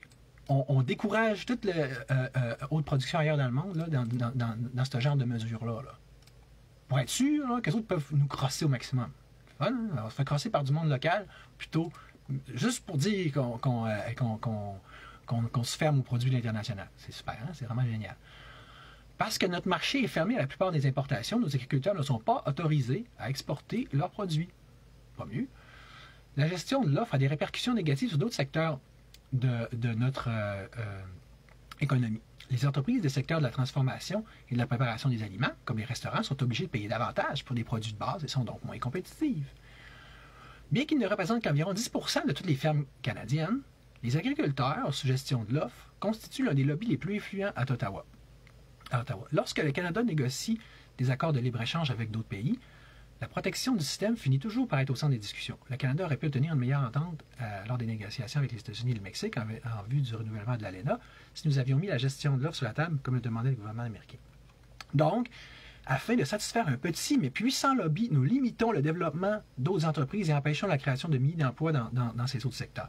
on, on décourage toute la euh, euh, haute production ailleurs dans le monde, là, dans, dans, dans, dans ce genre de mesures-là. Là. Pour être sûr là, que les autres peuvent nous crosser au maximum. Fun, hein? On se fait crosser par du monde local, plutôt, juste pour dire qu'on qu'on, euh, qu'on, qu'on, qu'on, qu'on se ferme aux produits de l'international. C'est super, hein? C'est vraiment génial. Parce que notre marché est fermé à la plupart des importations, nos agriculteurs ne sont pas autorisés à exporter leurs produits. Pas mieux. La gestion de l'offre a des répercussions négatives sur d'autres secteurs de, de notre euh, euh, économie. Les entreprises des secteurs de la transformation et de la préparation des aliments, comme les restaurants, sont obligés de payer davantage pour des produits de base et sont donc moins compétitives. Bien qu'ils ne représentent qu'environ dix pour cent de toutes les fermes canadiennes, les agriculteurs sous gestion de l'offre constituent l'un des lobbies les plus influents à Ottawa. À Ottawa. Lorsque le Canada négocie des accords de libre-échange avec d'autres pays, la protection du système finit toujours par être au centre des discussions. Le Canada aurait pu obtenir une meilleure entente euh, lors des négociations avec les États-Unis et le Mexique en, en vue du renouvellement de l'A L E N A si nous avions mis la gestion de l'offre sur la table comme le demandait le gouvernement américain. Donc, afin de satisfaire un petit mais puissant lobby, nous limitons le développement d'autres entreprises et empêchons la création de milliers d'emplois dans, dans, dans ces autres secteurs.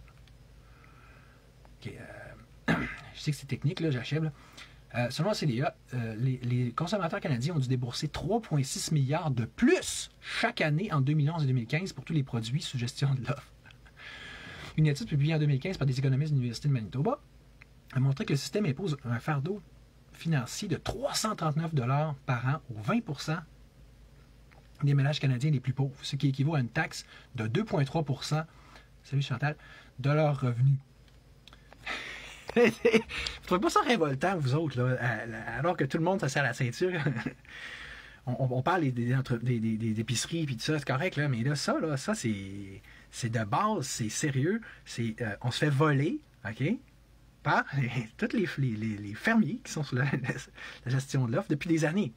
Okay, euh, je sais que c'est technique, là, j'achève. Là. Euh, selon la C D A, euh, les, les consommateurs canadiens ont dû débourser trois virgule six milliards de plus chaque année en deux mille onze et deux mille quinze pour tous les produits sous gestion de l'offre. Une étude publiée en deux mille quinze par des économistes de l'Université de Manitoba a montré que le système impose un fardeau financier de trois cent trente-neuf dollars par an aux vingt pour cent des ménages canadiens les plus pauvres, ce qui équivaut à une taxe de deux virgule trois pour cent, salut Chantal, de leurs revenus. Vous trouvez pas ça révoltant, vous autres, là, alors que tout le monde se serre la ceinture? on, on parle des, des, des, des, des épiceries et tout ça, c'est correct, là, mais là, ça, là, ça c'est, c'est de base, c'est sérieux. C'est, euh, on se fait voler, OK, par tous les, les, les fermiers qui sont sous la, la gestion de l'offre depuis des années.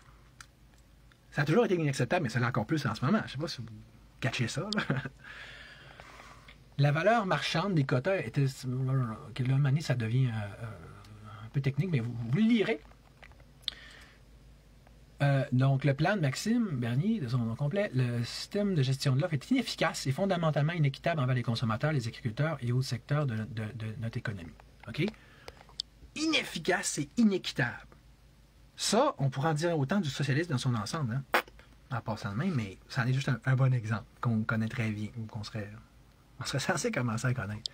Ça a toujours été inacceptable, mais ça l'est encore plus en ce moment. Je sais pas si vous catchez ça, là. La valeur marchande des quotas était. Que là, année, ça devient euh, un peu technique, mais vous, vous le lirez. Euh, donc, le plan de Maxime Bernier, de son nom complet, le système de gestion de l'offre est inefficace et fondamentalement inéquitable envers les consommateurs, les agriculteurs et autres secteurs de, de, de notre économie. OK? Inefficace et inéquitable. Ça, on pourrait en dire autant du socialisme dans son ensemble, hein? En passant de même, mais ça en est juste un, un bon exemple qu'on connaît très bien, ou qu'on serait. On serait censé commencer à connaître.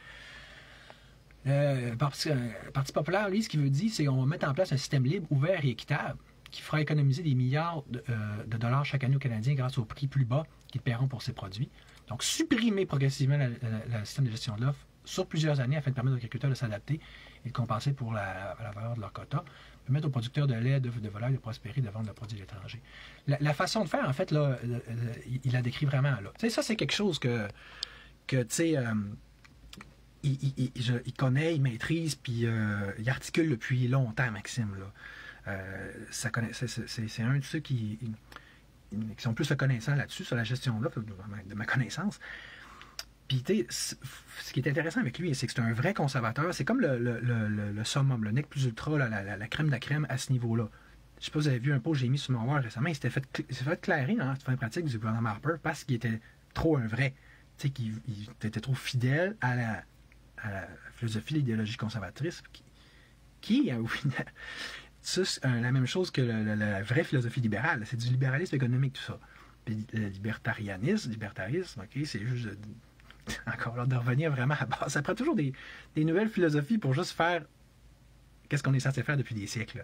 Le Parti, le Parti populaire, lui, ce qu'il veut dire, c'est qu'on va mettre en place un système libre, ouvert et équitable qui fera économiser des milliards de, euh, de dollars chaque année aux Canadiens grâce au prix plus bas qu'ils paieront pour ces produits. Donc, supprimer progressivement le système de gestion de l'offre sur plusieurs années afin de permettre aux agriculteurs de s'adapter et de compenser pour la, la valeur de leur quota, permettre aux producteurs de lait, de, de volaille de prospérer, de vendre leurs produits à l'étranger. La, la façon de faire, en fait, là, le, le, il la décrit vraiment là. Tu sais, ça, c'est quelque chose que que, tu sais, euh, il, il, il, il connaît, il maîtrise, puis euh, il articule depuis longtemps, Maxime, là. Euh, ça connaît, c'est, c'est, c'est un de ceux qui, qui sont plus connaissants là-dessus, sur la gestion là, de, de ma connaissance. Puis, tu sais, ce qui est intéressant avec lui, c'est que c'est un vrai conservateur. C'est comme le, le, le, le summum, le nec plus ultra, là, la, la, la crème de la crème à ce niveau-là. Je sais pas si vous avez vu un post que j'ai mis sur mon wall récemment, il s'était fait, il s'est fait clairer dans la fin pratique du gouvernement Harper parce qu'il était trop un vrai. Tu sais, qu'il il était trop fidèle à la, à la philosophie, l'idéologie conservatrice, qui, qui au final, c'est la même chose que la, la, la vraie philosophie libérale. C'est du libéralisme économique, tout ça. Puis le libertarianisme, libertarisme, ok, c'est juste de, encore là de revenir vraiment à base. Ça prend toujours des, des nouvelles philosophies pour juste faire qu'est-ce qu'on est censé faire depuis des siècles.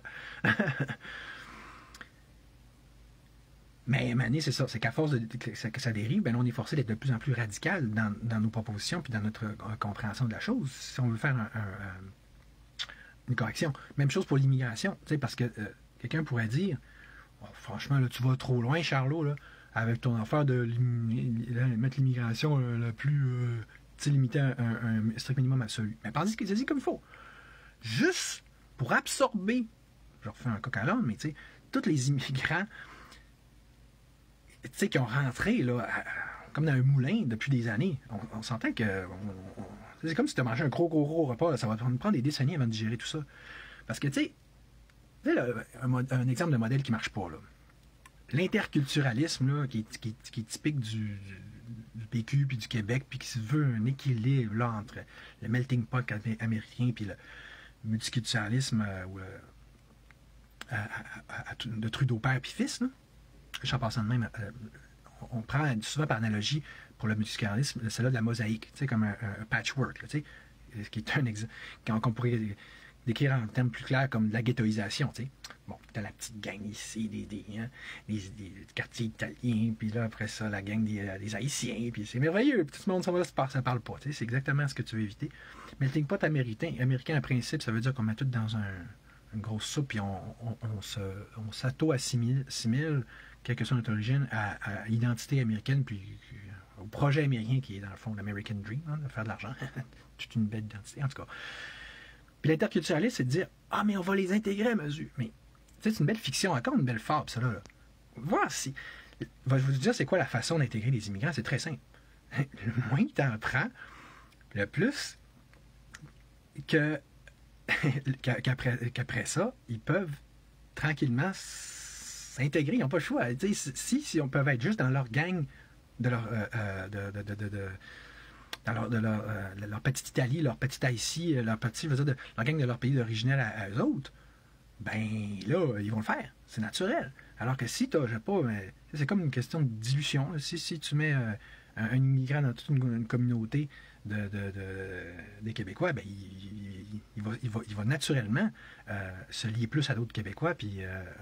Mais Mané, c'est ça, c'est qu'à force de, que, ça, que ça dérive, ben, on est forcé d'être de plus en plus radical dans, dans nos propositions puis dans notre euh, compréhension de la chose, si on veut faire un, un, une correction. Même chose pour l'immigration, parce que euh, quelqu'un pourrait dire oh, franchement, là, tu vas trop loin, Charlot, là, avec ton affaire de mettre l'immigration euh, la plus euh, limitée à un, un strict minimum absolu. Mais par que c'est dit comme il faut. Juste pour absorber, je refais un coq à l'âne, mais tu sais, tous les immigrants tu sais, qui ont rentré là, à, comme dans un moulin depuis des années. On, on s'entend que on, on, c'est comme si tu as mangé un gros, gros, gros repas. Là, ça va nous prendre des décennies avant de digérer tout ça. Parce que, tu sais, un, un exemple de modèle qui ne marche pas, là. L'interculturalisme, là, qui, qui, qui est typique du, du P Q puis du Québec, puis qui se veut un équilibre là, entre le melting pot américain puis le multiculturalisme euh, ou, euh, à, à, à, de Trudeau père puis fils. Là. Je suis en passant de même. Euh, on prend souvent par analogie pour le multiculturalisme, celle-là de la mosaïque, comme un, un patchwork, là, ce qui est un exemple qu'on pourrait décrire en termes plus clairs comme de la ghettoisation. T'sais. Bon, t'as la petite gang ici, des, des, hein, des, des quartiers italiens, puis là, après ça, la gang des, des Haïtiens, puis c'est merveilleux, puis tout le monde s'en va, ça parle pas. C'est exactement ce que tu veux éviter. Mais le melting pot américain, américain, en principe, ça veut dire qu'on met tout dans un, une grosse soupe, puis on, on, on, se, on s'auto-assimile, quelle que soit notre origine, à, à l'identité américaine, puis au projet américain qui est dans le fond l'American Dream, hein, de faire de l'argent. Toute une belle identité, en tout cas. Puis l'interculturalisme, c'est de dire « Ah, mais on va les intégrer à mesure. » Mais c'est une belle fiction, encore une belle fable, ça là. là. Voir si... Je vais vous dire c'est quoi la façon d'intégrer les immigrants, c'est très simple. Le moins que tu en prends, le plus que qu'après, qu'après ça, ils peuvent tranquillement s'intégrer. Ils n'ont pas le choix. Si, si on peut être juste dans leur gang de leur, euh, de, de, de, de, de, dans leur, de leur, euh, leur petite Italie, leur petite Haïti, leur petit, je veux dire, de, leur gang de leur pays d'originel à, à eux autres, ben là, ils vont le faire. C'est naturel. Alors que si tu n'as, je sais pas, mais, c'est comme une question de dilution. Si, si tu mets euh, un, un immigrant dans toute une, une communauté de, de, de, des Québécois, ben, il, il, il, va, il, va, il va naturellement euh, se lier plus à d'autres Québécois puis euh, euh,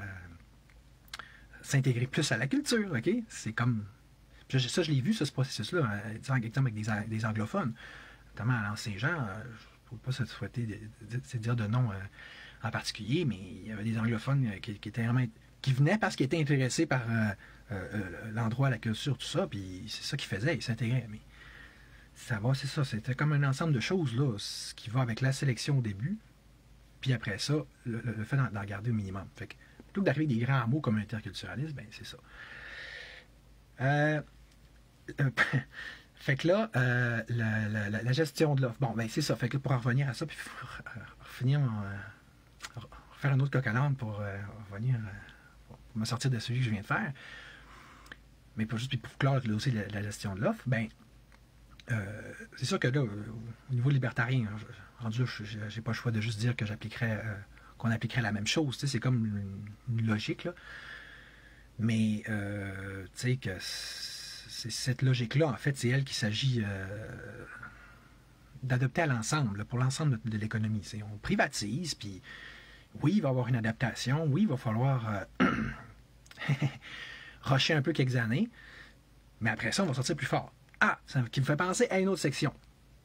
s'intégrer plus à la culture. OK? C'est comme... Ça, je l'ai vu, ça, ce processus-là, avec des, des anglophones, notamment à l'Anse-Saint-Jean. Euh, je ne peux pas se souhaiter de, de, de dire de nom euh, en particulier, mais il y avait des anglophones euh, qui, qui, étaient vraiment, qui venaient parce qu'ils étaient intéressés par euh, euh, l'endroit, la culture, tout ça, puis c'est ça qu'ils faisaient, ils s'intégraient. Mais ça va, c'est ça, c'était comme un ensemble de choses là, ce qui va avec la sélection au début, puis après ça, le, le fait d'en garder au minimum. Fait que, plutôt que d'arriver avec des grands mots comme interculturalisme, ben c'est ça. Euh, Euh, fait que là, euh, la, la, la gestion de l'offre. Bon, ben c'est ça. Fait que là, pour en revenir à ça, puis finir, euh, faire un autre coq à l'âne pour euh, revenir, euh, pour me sortir de celui que je viens de faire. Mais pas juste pour clore aussi la, la gestion de l'offre, ben euh, c'est sûr que là, au niveau libertarien, rendu là, j'ai pas le choix de juste dire que j'appliquerais, euh, qu'on appliquerait la même chose. C'est comme une, une logique, là. Mais, euh, tu sais, que c'est cette logique-là, en fait, c'est elle qu'il s'agit euh, d'adopter à l'ensemble, pour l'ensemble de, de l'économie. C'est, on privatise, puis oui, il va y avoir une adaptation, oui, il va falloir euh, rusher un peu quelques années, mais après ça, on va sortir plus fort. Ah, ça qui me fait penser à une autre section.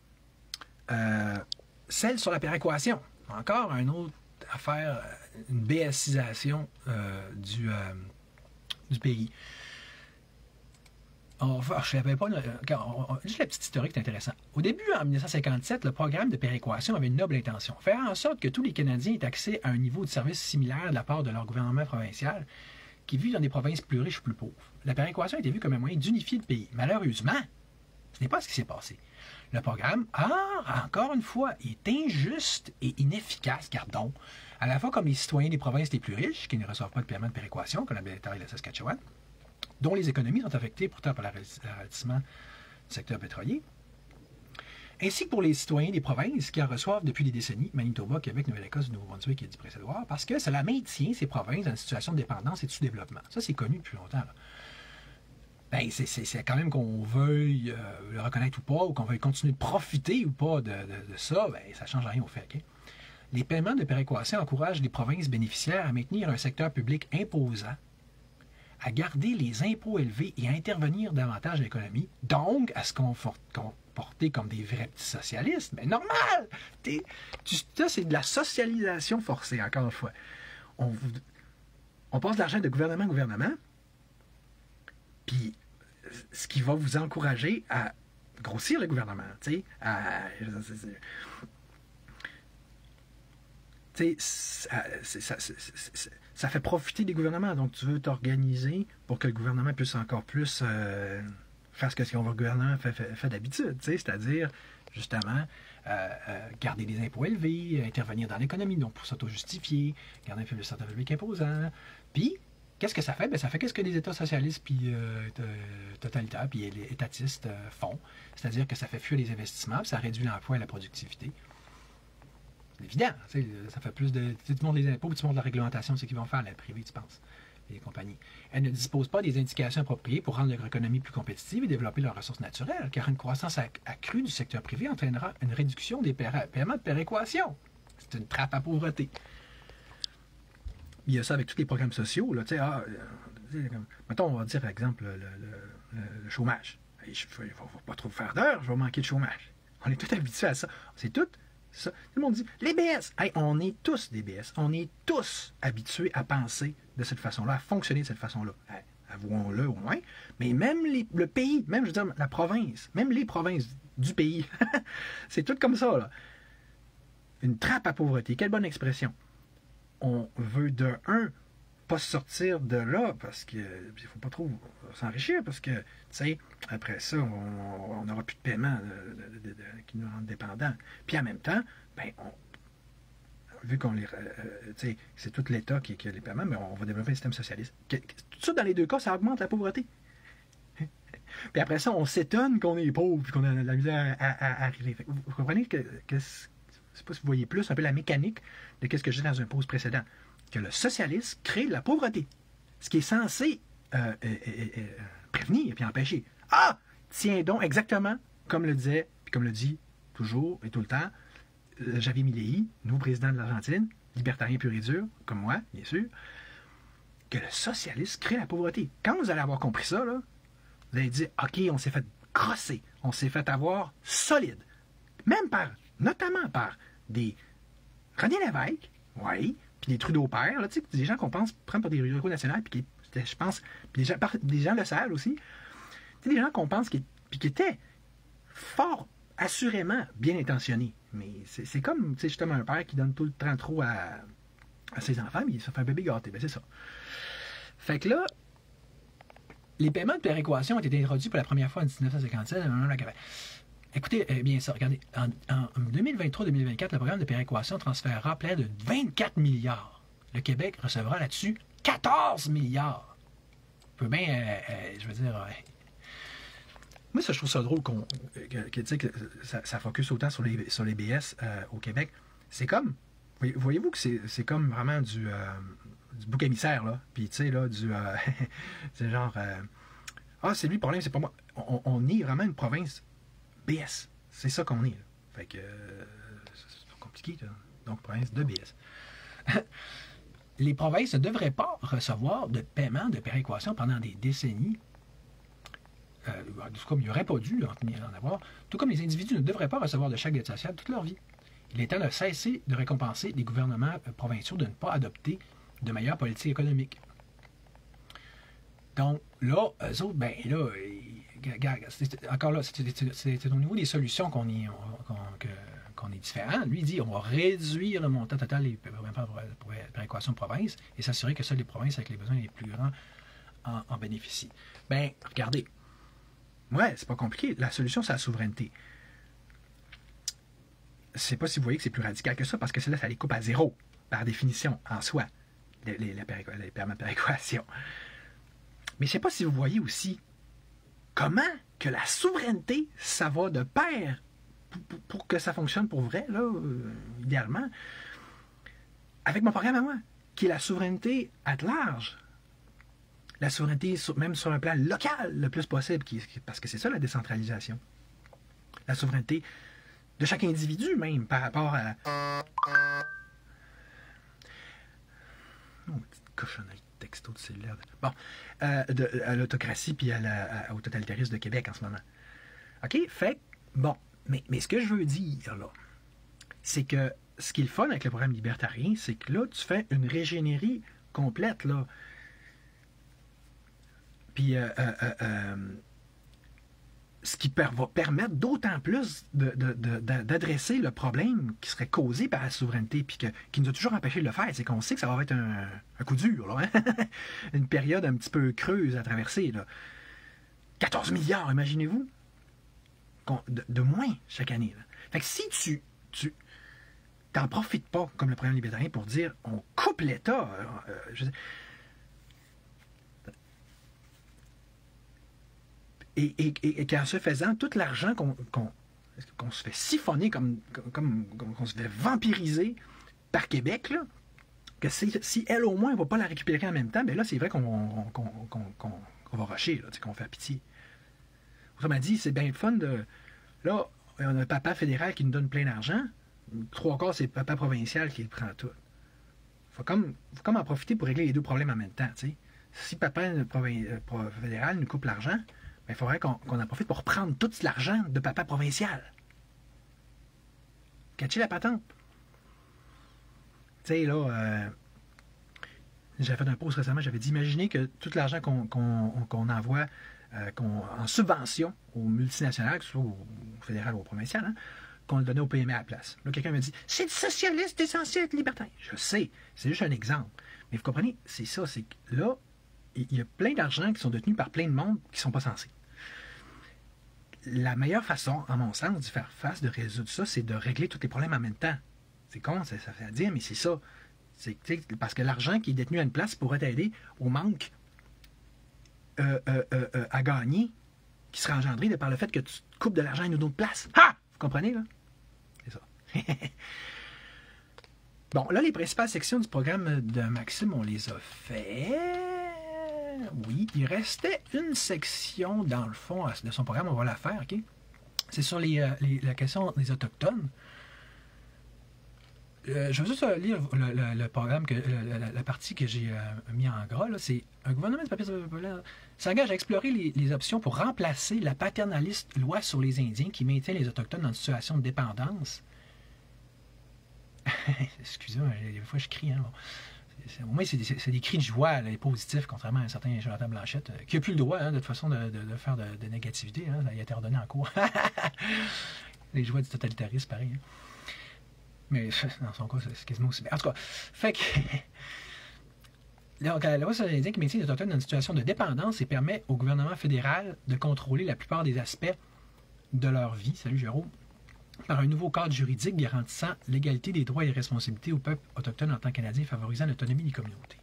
Euh, celle sur la péréquation. Encore une autre affaire, une BSisation euh, du, euh, du pays. On va, je savais pas, on, on, juste la petite historique est intéressant. Au début, en dix-neuf cent cinquante-sept, le programme de péréquation avait une noble intention, faire en sorte que tous les Canadiens aient accès à un niveau de service similaire de la part de leur gouvernement provincial qui vit dans des provinces plus riches ou plus pauvres. La péréquation était vue comme un moyen d'unifier le pays. Malheureusement, ce n'est pas ce qui s'est passé. Le programme, ah, encore une fois, est injuste et inefficace, gardons, à la fois comme les citoyens des provinces les plus riches, qui ne reçoivent pas de paiement de péréquation, comme l'Alberta et la Saskatchewan, dont les économies sont affectées pourtant par le ralentissement du secteur pétrolier, ainsi que pour les citoyens des provinces qui en reçoivent depuis des décennies, Manitoba, Québec, Nouvelle-Écosse, Nouveau-Brunswick et du précédent, parce que cela maintient ces provinces dans une situation de dépendance et de sous-développement. Ça, c'est connu depuis longtemps. Là. Ben, c'est, c'est, c'est quand même qu'on veuille euh, le reconnaître ou pas, ou qu'on veuille continuer de profiter ou pas de, de, de ça, ben, ça ne change rien au fait. Okay? Les paiements de péréquation encouragent les provinces bénéficiaires à maintenir un secteur public imposant, à garder les impôts élevés et à intervenir davantage dans l'économie, donc à se comporter comme des vrais petits socialistes. Mais normal! T'es, tu, ça, c'est de la socialisation forcée, encore une fois. On, on passe de l'argent de gouvernement en gouvernement, puis ce qui va vous encourager à grossir le gouvernement, tu sais, à... Tu sais, ça, ça, ça, ça, ça fait profiter des gouvernements. Donc, tu veux t'organiser pour que le gouvernement puisse encore plus euh, faire ce que le gouvernement fait, fait, fait d'habitude. Tu sais, c'est-à-dire, justement, euh, euh, garder des impôts élevés, intervenir dans l'économie, donc pour s'auto-justifier, garder un service public imposant. Puis, qu'est-ce que ça fait? Ben, ça fait qu'est-ce que les États socialistes puis euh, totalitaires puis les étatistes euh, font. C'est-à-dire que ça fait fuir les investissements, puis ça réduit l'emploi et la productivité. C'est évident. Ça fait plus de... Tu montres les impôts, puis tu montres la réglementation, c'est ce qu'ils vont faire, la privée, tu penses, les compagnies. Elles ne disposent pas des indications appropriées pour rendre leur économie plus compétitive et développer leurs ressources naturelles, car une croissance accrue du secteur privé entraînera une réduction des paiements de péréquation. C'est une trappe à pauvreté. Il y a ça avec tous les programmes sociaux. Là, ah, comme, mettons, on va dire, par exemple, le, le, le chômage. Je ne vais pas trop faire d'heures, je vais manquer de chômage. On est tous habitués à ça. C'est tout ça. Tout le monde dit, les B S. Hey, on est tous des B S. On est tous habitués à penser de cette façon-là, à fonctionner de cette façon-là. Hey, avouons-le au moins. Mais même les, le pays, même, je veux dire, la province, même les provinces du pays, c'est tout comme ça, là. Une trappe à pauvreté. Quelle bonne expression. On veut de un, pas sortir de là, parce que il ne faut pas trop s'enrichir, parce que, tu sais, après ça, on n'aura plus de paiement de, de, de, de, qui nous rendent dépendants. Puis en même temps, ben, on, vu qu'on les. Euh, tu sais, c'est tout l'État qui, qui a les paiements, mais on va développer un système socialiste. Que, tout ça, dans les deux cas, ça augmente la pauvreté. Puis après ça, on s'étonne qu'on est pauvre, puis qu'on a de la misère à, à, à arriver. Fait, vous, vous comprenez que. que je ne sais pas si vous voyez plus un peu la mécanique de ce que je dis dans un pause précédent, que le socialisme crée de la pauvreté, ce qui est censé euh, euh, euh, euh, prévenir et puis empêcher. Ah! Tiens donc, exactement comme le disait, puis comme le dit toujours et tout le temps, euh, Javier Milei, nouveau président de l'Argentine, libertarien pur et dur, comme moi, bien sûr, que le socialisme crée la pauvreté. Quand vous allez avoir compris ça, là, vous allez dire, OK, on s'est fait crosser, on s'est fait avoir solide, même par, notamment par des René Lévesque, oui, puis des Trudeau père, là, tu sais, des gens qu'on pense prendre pour des héros nationaux, puis qui, je pense, puis des gens, des gens le savent aussi, tu sais, des gens qu'on pense qui, puis qui étaient fort assurément bien intentionnés, mais c'est comme, tu sais, justement un père qui donne tout le temps trop à, à ses enfants, mais ça fait un bébé gâté, ben c'est ça. Fait que là, les paiements de péréquation ont été introduits pour la première fois en dix-neuf cent cinquante-sept, écoutez euh, bien ça, regardez, en, en deux mille vingt-trois deux mille vingt-quatre, le programme de péréquation transférera près de vingt-quatre milliards. Le Québec recevra là-dessus quatorze milliards. On peut bien, euh, euh, je veux dire... Euh, moi, ça, je trouve ça drôle qu'on, que, que, que ça, ça focus autant sur les, sur les B S euh, au Québec. C'est comme... Voyez-vous que c'est comme vraiment du, euh, du bouc émissaire, là. Puis, tu sais, là, du... Euh, c'est genre... Euh, ah, c'est lui le problème, c'est pas moi. On, on est vraiment une province... B S. C'est ça qu'on est. Là. Fait que euh, c'est compliqué. Là. Donc, province de B S. Les provinces ne devraient pas recevoir de paiement de péréquation pendant des décennies. Euh, comme il n'y aurait pas dû en avoir. Tout comme les individus ne devraient pas recevoir de chèque d'aide sociale toute leur vie. Il est temps de cesser de récompenser les gouvernements provinciaux de ne pas adopter de meilleures politiques économiques. Donc, là, eux autres, ben là, encore là, c'est au niveau des solutions qu'on est, qu'on, qu'on est différent. Lui, il dit, on va réduire le montant total des péréquations de province et s'assurer que seules les provinces avec les besoins les plus grands en, en bénéficient. Ben, regardez. Ouais, c'est pas compliqué. La solution, c'est la souveraineté. Je sais pas si vous voyez que c'est plus radical que ça, parce que celle-là, ça les coupe à zéro, par définition, en soi, les, les, les, les paiements de péréquation. Mais je ne sais pas si vous voyez aussi comment que la souveraineté, ça va de pair pour, pour, pour que ça fonctionne pour vrai, là, euh, idéalement, avec mon programme à moi, qui est la souveraineté at large. La souveraineté, sur, même sur un plan local, le plus possible, qui, parce que c'est ça la décentralisation. La souveraineté de chaque individu, même, par rapport à... Oh, petite cochonnerie. Texto de cellulaire. Bon, euh, de, à l'autocratie puis à la, à, au totalitarisme de Québec en ce moment. OK? Fait bon, mais, mais ce que je veux dire, là, c'est que ce qui est le fun avec le programme libertarien, c'est que là, tu fais une régénérie complète, là. Puis, euh, euh, euh, ce qui per va permettre d'autant plus d'adresser de, de, de, le problème qui serait causé par la souveraineté, puis que, qui nous a toujours empêché de le faire. C'est qu'on sait que ça va être un, un coup dur, là, hein? Une période un petit peu creuse à traverser. Là. quatorze milliards, imaginez-vous, de, de moins chaque année. Là. Fait que si tu, tu t'en profites pas, comme le programme libertarien, pour dire on coupe l'État, euh, Et, et, et, et qu'en se faisant, tout l'argent qu'on qu'on, qu'on se fait siphonner, comme, comme, comme qu'on se fait vampiriser par Québec, là, que si, si elle, au moins, ne va pas la récupérer en même temps, bien là, c'est vrai qu'on qu'on, qu'on, qu'on, qu'on va rusher, là, qu'on fait pitié. Autrement dit, c'est bien le fun de... Là, on a un papa fédéral qui nous donne plein d'argent. Trois quarts, c'est le papa provincial qui le prend tout. Il faut comme, faut comme en profiter pour régler les deux problèmes en même temps, tu sais. Si papa le fédéral nous coupe l'argent, il faudrait qu'on qu'on en profite pour reprendre tout l'argent de papa provincial. Catchez la patente. Tu sais, là, euh, j'avais fait un post récemment, j'avais dit, imaginez que tout l'argent qu'on qu'on, qu'on envoie euh, qu'on, en subvention aux multinationales, que ce soit au fédéral ou au provincial, hein, qu'on le donnait au P M E à la place. Là, quelqu'un me dit, c'est du socialiste, c'est censé être libertaire. Je sais, c'est juste un exemple. Mais vous comprenez, c'est ça, c'est que là, il y a plein d'argent qui sont détenus par plein de monde qui ne sont pas censés. La meilleure façon, à mon sens, de faire face, de résoudre ça, c'est de régler tous les problèmes en même temps. C'est con, ça, ça fait à dire, mais c'est ça. C'est, parce que l'argent qui est détenu à une place pourrait t'aider au manque euh, euh, euh, euh, à gagner qui sera engendré de par le fait que tu coupes de l'argent à une autre place. Ha! Vous comprenez, là? C'est ça. Bon, là, les principales sections du programme de Maxime, on les a fait. Oui, il restait une section, dans le fond, de son programme, on va la faire, OK? C'est sur les, euh, les, la question des Autochtones. Euh, je vais juste euh, lire le, le, le programme, que, le, la, la partie que j'ai euh, mis en gras. C'est un gouvernement de papier populaire s'engage à explorer les, les options pour remplacer la paternaliste loi sur les Indiens qui maintient les Autochtones dans une situation de dépendance. Excusez-moi, des fois je crie, hein, bon. Au moins, c'est des, des cris de joie, là, positifs, contrairement à un certain Jonathan Blanchette, euh, qui n'a plus le droit, hein, de toute façon, de, de, de faire de, de négativité. Hein, il a été ordonné en cours. Les joies du totalitarisme, pareil. Hein. Mais dans son cas, c'est quasiment aussi bien. En tout cas, fait que... La loi sur les Indiens qui maintient les Autochtones dans une situation de dépendance et permet au gouvernement fédéral de contrôler la plupart des aspects de leur vie. Salut, Jérôme. Par un nouveau cadre juridique garantissant l'égalité des droits et des responsabilités au peuple autochtone en tant que Canadien et favorisant l'autonomie des communautés.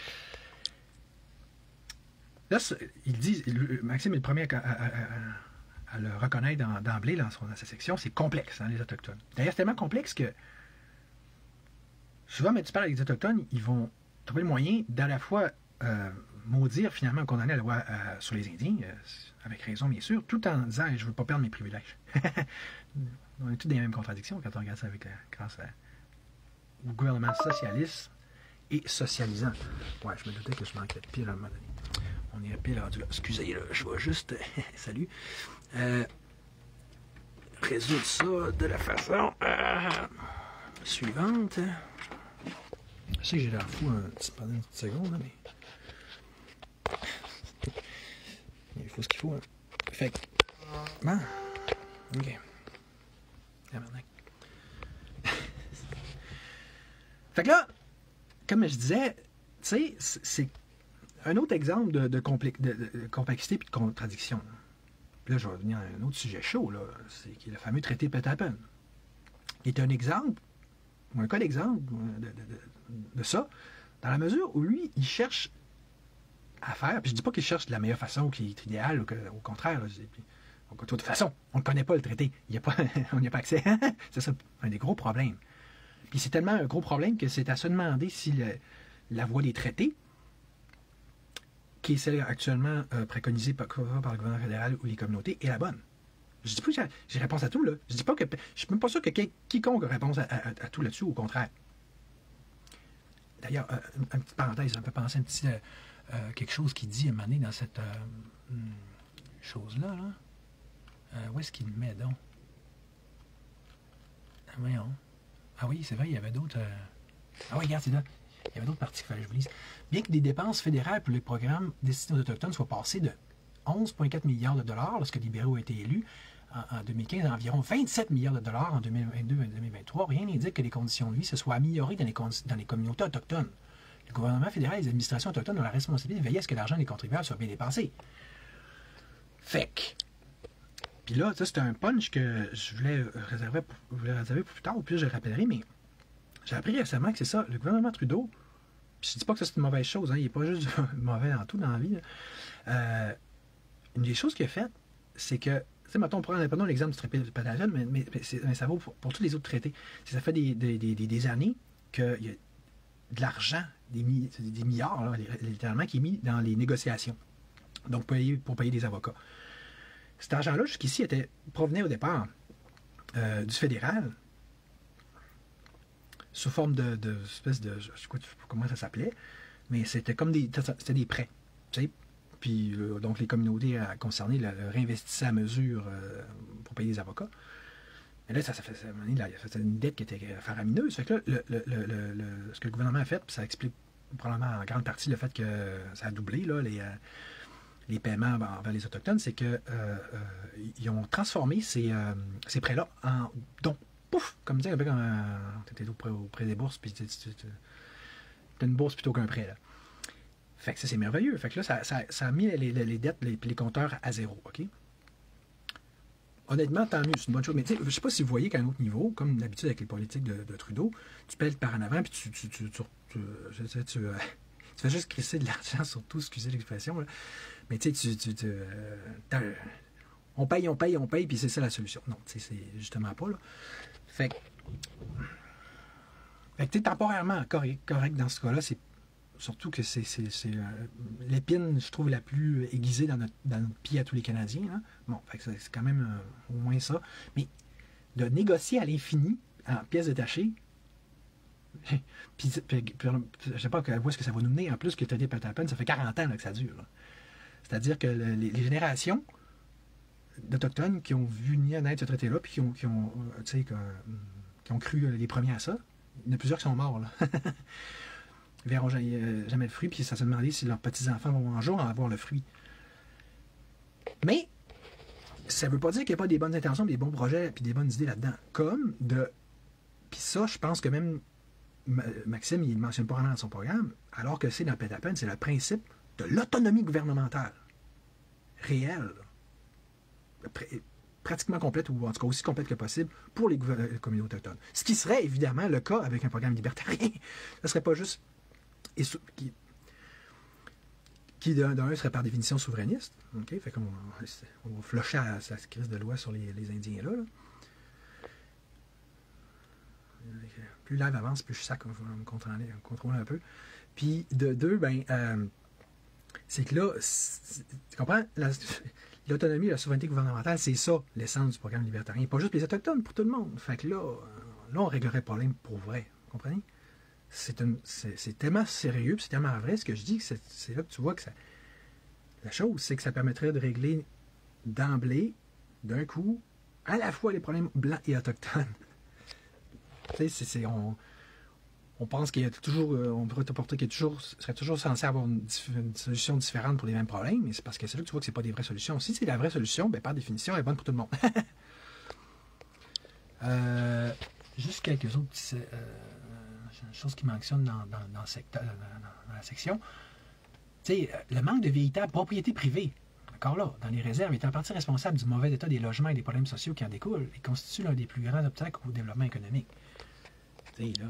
Là, il dit, Maxime est le premier à, à, à, à le reconnaître d'emblée dans, dans sa section, c'est complexe, hein, les Autochtones. D'ailleurs, c'est tellement complexe que souvent, quand tu parles avec les Autochtones, ils vont trouver le moyen d'à la fois euh, maudire, finalement, condamner la loi euh, sur les Indiens, euh, avec raison, bien sûr, tout en disant hey, « je ne veux pas perdre mes privilèges ». On est tous dans les mêmes contradictions quand on regarde ça avec la, grâce à, au gouvernement socialiste et socialisant. Ouais, je me doutais que je manquais de pile à un moment donné. On est à pile rendu là. Excusez, là, je vais juste... Salut. Euh, résoudre ça de la façon euh, suivante. Je sais que j'ai l'air fou un petit, pendant une petite seconde, là, mais... Il faut ce qu'il faut. Hein. Fait que... Bon. OK. Fait que là, comme je disais, tu sais, c'est un autre exemple de, de, complex, de, de complexité et de contradiction. Puis là, je vais revenir à un autre sujet chaud, là, c'est le fameux traité Pethappen. Il est un exemple, ou un cas d'exemple de, de, de, de ça, dans la mesure où lui, il cherche à faire, puis je dis pas qu'il cherche de la meilleure façon, qui est idéale, ou que, au contraire, là, donc, de toute façon, on ne connaît pas le traité. Il y a pas, on n'y a pas accès. C'est ça, un des gros problèmes. Puis c'est tellement un gros problème que c'est à se demander si le, la voie des traités, qui est celle actuellement euh, préconisée par, par le gouvernement fédéral ou les communautés, est la bonne. Je ne dis pas que j'ai réponse à tout, là. Je dis pas que. Je suis même pas sûr que quiconque a réponse à, à, à tout là-dessus, au contraire. D'ailleurs, euh, une, une petite parenthèse, ça me fait penser à un petit, euh, euh, quelque chose qui dit à un moment donné dans cette euh, hum, chose-là, là. Euh, où est-ce qu'il me met donc? Ah, voyons. Ah oui, c'est vrai, il y avait d'autres... Euh... Ah oui, regarde, c'est là. Il y avait d'autres parties qu'il fallait que je vous lise. Bien que les dépenses fédérales pour les programmes destinés aux Autochtones soient passées de onze virgule quatre milliards de dollars lorsque les libéraux ont été élus en, en deux mille quinze à environ vingt-sept milliards de dollars en deux mille vingt-deux deux mille vingt-trois, rien n'indique que les conditions de vie se soient améliorées dans les, dans les communautés autochtones. Le gouvernement fédéral et les administrations autochtones ont la responsabilité de veiller à ce que l'argent des contribuables soit bien dépensé. Fait que... Puis là, ça c'était un punch que je voulais réserver pour, je voulais réserver pour plus tard, ou plus je rappellerai, mais j'ai appris récemment que c'est ça, le gouvernement Trudeau, puis je dis pas que ça c'est une mauvaise chose, hein, il n'est pas juste mauvais dans tout dans la vie. Euh, une des choses qu'il a faites, c'est que, tu sais, mettons, prenons l'exemple du traité de Patagone, mais, mais, mais ça vaut pour, pour tous les autres traités. Ça fait des, des, des, des années qu'il y a de l'argent, des, des milliards, là, littéralement, qui est mis dans les négociations. Donc, pour payer, pour payer des avocats. Cet argent-là, jusqu'ici, était, provenait au départ euh, du fédéral, sous forme de, de espèce de, je sais pas comment ça s'appelait, mais c'était comme des, c'était des prêts, tu sais. Puis, euh, donc, les communautés concernées le, le réinvestissaient à mesure euh, pour payer des avocats. Mais là, ça, ça faisait une dette qui était faramineuse. Fait que là, le, le, le, le, ce que le gouvernement a fait, puis ça explique probablement en grande partie le fait que ça a doublé, là, les, euh, les paiements envers les Autochtones, c'est qu'ils euh, euh, ils ont transformé ces, euh, ces prêts-là en dons. Pouf! Comme dire, un peu comme tu étais auprès, auprès des bourses, puis tu as une bourse plutôt qu'un prêt, là. Fait que ça, c'est merveilleux. Fait que là, ça, ça, ça a mis les, les, les dettes, les, les compteurs à zéro, OK? Honnêtement, tant mieux, c'est une bonne chose. Mais tu sais, je sais pas si vous voyez qu'à un autre niveau, comme d'habitude avec les politiques de, de Trudeau, tu pèles par en avant, puis tu, tu, tu, tu, tu, tu, tu, tu, euh, tu fais juste crisser de l'argent sur tout, excusez l'expression, là. Mais tu sais, tu, tu, tu euh, on paye, on paye, on paye, puis c'est ça la solution. Non, tu sais, c'est justement pas, là. Fait que, fait que tu es temporairement correct, correct dans ce cas-là, c'est surtout que c'est euh, l'épine, je trouve, la plus aiguisée dans notre, dans notre pied à tous les Canadiens. Hein. Bon, c'est quand même euh, au moins ça. Mais de négocier à l'infini, en pièces détachées, puis, puis, puis je ne sais pas où est-ce que ça va nous mener. En plus, que tu as dit Patapon, ça fait quarante ans là, que ça dure. C'est-à-dire que le, les, les générations d'Autochtones qui ont vu naître ce traité-là, puis qui ont, qui, ont, euh, que, qui ont cru les premiers à ça, il y en a plusieurs qui sont morts, là. Ils verront jamais le fruit, puis ça se demandait si leurs petits-enfants vont un jour en avoir le fruit. Mais ça ne veut pas dire qu'il n'y a pas des bonnes intentions, des bons projets, puis des bonnes idées là-dedans. Comme de... Puis ça, je pense que même Maxime, il ne mentionne pas vraiment dans son programme, alors que c'est dans Pétapen, c'est le principe de l'autonomie gouvernementale. Réelle. Pr- pratiquement complète, ou en tout cas aussi complète que possible, pour les, les communautés autochtones. Ce qui serait évidemment le cas avec un programme libertarien. Ce ne serait pas juste... Et qui, qui d'un serait par définition souverainiste. Okay? Fait qu'on on va flusher à sa crise de loi sur les, les Indiens là, là. Plus live avance, plus je sais qu'on va me contrôler, contrôler un peu. Puis de deux, ben, euh, c'est que là, tu comprends, l'autonomie, la, la souveraineté gouvernementale, c'est ça l'essence du programme libertarien. Pas juste les Autochtones, pour tout le monde. Fait que là, là on réglerait le problème pour vrai. Vous comprenez? C'est tellement sérieux, c'est tellement vrai ce que je dis, que c'est là que tu vois que ça, la chose, c'est que ça permettrait de régler d'emblée, d'un coup, à la fois les problèmes blancs et autochtones. Tu sais, c'est, on, on pense qu'il y a toujours, on pourrait t'apporter qu'il toujours, serait toujours censé avoir une, une solution différente pour les mêmes problèmes, mais c'est parce que c'est là que tu vois que c'est pas des vraies solutions. Si c'est la vraie solution, ben, par définition, elle est bonne pour tout le monde. euh, juste quelques autres petits... Euh, chose qui mentionne dans, dans, dans, le secteur, dans, dans la section. Tu sais, le manque de véritable propriété privée, encore là, dans les réserves, est en partie responsable du mauvais état des logements et des problèmes sociaux qui en découlent et constitue l'un des plus grands obstacles au développement économique. Tu sais, là,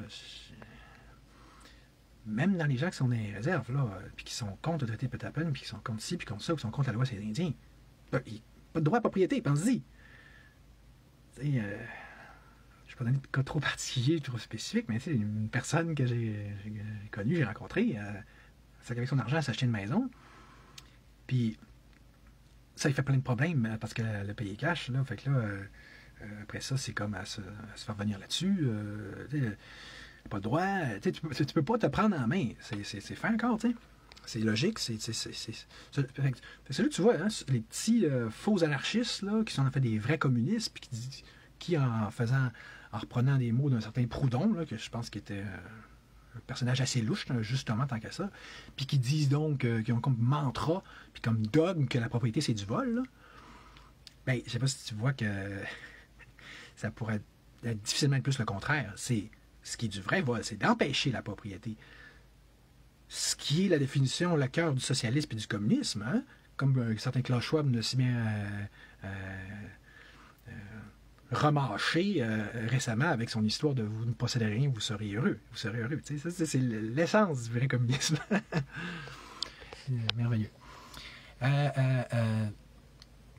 même dans les gens qui sont dans les réserves, là, puis qui sont contre le traité de Pétapen, puis qui sont contre ci, puis contre ça, qui sont contre la loi sur les Indiens, il n'y a pas de droit à propriété, pense-y. Tu sais, euh, je ne vais pas donner de cas trop particulier, trop spécifique, mais c'est une personne que j'ai connue, j'ai rencontrée, euh, c'est qu'avec son argent, elle s'est acheté une maison. Puis, ça, il fait plein de problèmes parce qu'elle a payé cash. Là, fait que là, euh, après ça, c'est comme à se, à se faire venir là-dessus. Euh, tu n'as pas le droit. Tu ne peux, peux pas te prendre en main. C'est fait encore, tu sais. C'est logique. C'est là que tu vois, hein, les petits euh, faux anarchistes là, qui sont en fait des vrais communistes, puis qui, qui en faisant. En reprenant des mots d'un certain Proudhon, là, que je pense qu'il était euh, un personnage assez louche, là, justement, tant qu'à ça, puis qui disent donc, euh, qui ont comme mantra, puis comme dogme que la propriété, c'est du vol, là. Ben, je sais pas si tu vois que ça pourrait être difficilement plus le contraire. C'est ce qui est du vrai vol, c'est d'empêcher la propriété. Ce qui est la définition, le cœur du socialisme et du communisme, hein, comme euh, certains Klaus Schwab ne s'y met euh, euh, euh, remâché euh, récemment avec son histoire de vous ne possédez rien, vous serez heureux. Vous serez heureux. Tu sais, ça, c'est l'essence du vrai communisme. Merveilleux. Euh, euh, euh,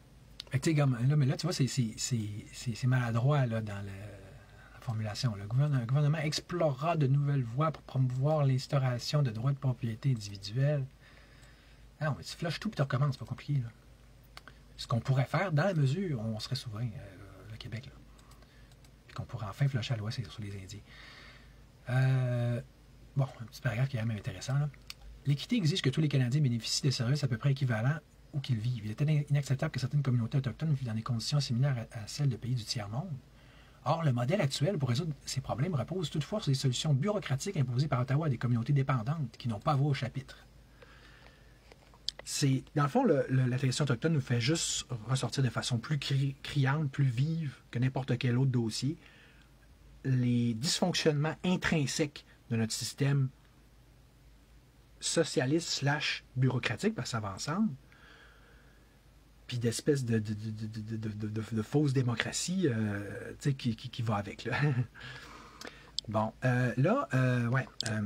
Fait que, tu sais, comme, là, mais là, tu vois, c'est, c'est, c'est, c'est, c'est maladroit là, dans le, la formulation. Le gouvernement, le gouvernement explorera de nouvelles voies pour promouvoir l'instauration de droits de propriété individuelle. Ah non, mais tu flushes tout et tu recommences, c'est pas compliqué. Là. Ce qu'on pourrait faire, dans la mesure où on serait souverain, euh, le Québec, là. Puis qu'on pourrait enfin flusher à l'ouest sur les Indiens. Euh, bon, un petit paragraphe qui est quand même intéressant. Là. L'équité exige que tous les Canadiens bénéficient de services à peu près équivalents où qu'ils vivent. Il est inacceptable que certaines communautés autochtones vivent dans des conditions similaires à celles de pays du tiers-monde. Or, le modèle actuel pour résoudre ces problèmes repose toutefois sur des solutions bureaucratiques imposées par Ottawa à des communautés dépendantes qui n'ont pas voix au chapitre. C'est, dans le fond, le, le, la tradition autochtone nous fait juste ressortir de façon plus cri, criante, plus vive que n'importe quel autre dossier les dysfonctionnements intrinsèques de notre système socialiste slash bureaucratique, parce que ça va ensemble, puis d'espèces de, de, de, de, de, de, de, de fausse démocratie euh, qui, qui, qui va avec. Là. Bon, euh, là, euh, ouais. Euh,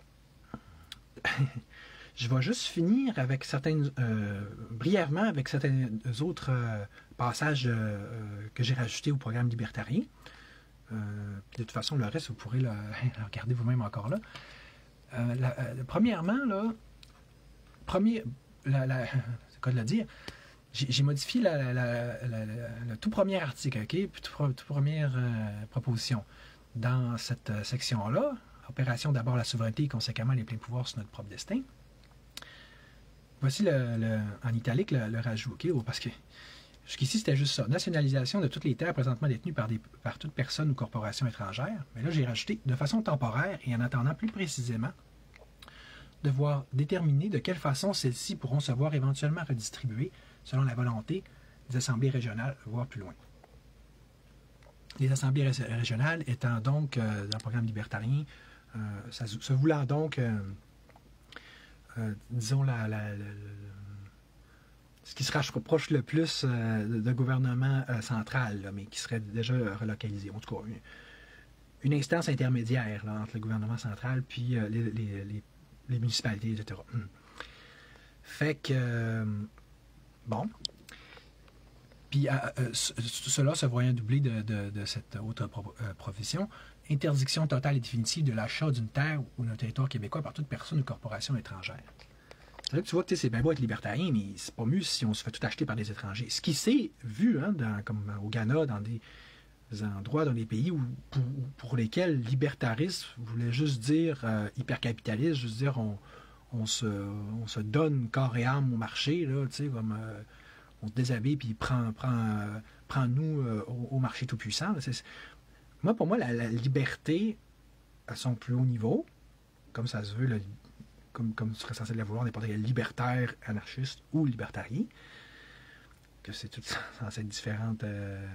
je vais juste finir avec certaines, euh, brièvement avec certains autres euh, passages euh, que j'ai rajoutés au programme libertarien. Euh, de toute façon, le reste, vous pourrez le, le regarder vous-même encore là. Euh, la, euh, premièrement, là, premier, la, la, c'est le cas de le dire, j'ai, j'ai modifié la, la, la, la, le tout premier article, OK, puis toute tout première euh, proposition. Dans cette euh, section-là, opération d'abord la souveraineté et conséquemment les pleins pouvoirs sur notre propre destin. Voici le, le, en italique le, le rajout, OK, parce que jusqu'ici, c'était juste ça. Nationalisation de toutes les terres présentement détenues par, des, par toute personne ou corporation étrangère. Mais là, j'ai rajouté de façon temporaire et en attendant plus précisément devoir déterminer de quelle façon celles-ci pourront se voir éventuellement redistribuées selon la volonté des assemblées régionales, voire plus loin. Les assemblées ré- régionales étant donc, euh, dans le programme libertarien, euh, ça, se voulant donc, euh, euh, disons, la... la, la, la ce qui se rapproche le plus euh, d'un gouvernement euh, central, là, mais qui serait déjà relocalisé. En tout cas, une, une instance intermédiaire là, entre le gouvernement central puis euh, les, les, les, les municipalités, et cetera. Hum. Fait que, euh, bon. Puis, euh, euh, cela se voyant doublé de, de, de cette autre pro, euh, profession, interdiction totale et définitive de l'achat d'une terre ou d'un territoire québécois par toute personne ou corporation étrangère. C'est vrai que tu vois que c'est bien beau être libertarien, mais c'est pas mieux si on se fait tout acheter par des étrangers. Ce qui s'est vu, hein, dans, comme au Ghana, dans des endroits, dans des pays où, pour, pour lesquels libertarisme voulait juste dire euh, hypercapitaliste, juste dire on, on, se, on se donne corps et âme au marché, là, tu sais, comme euh, on se déshabille puis prend, prend, euh, prend nous euh, au, au marché tout puissant. Là, c'est, moi, pour moi, la, la liberté à son plus haut niveau, comme ça se veut, le Comme, comme tu serais censé le vouloir n'importe quel libertaire, anarchiste ou libertarien, que c'est tout censé être différentes euh,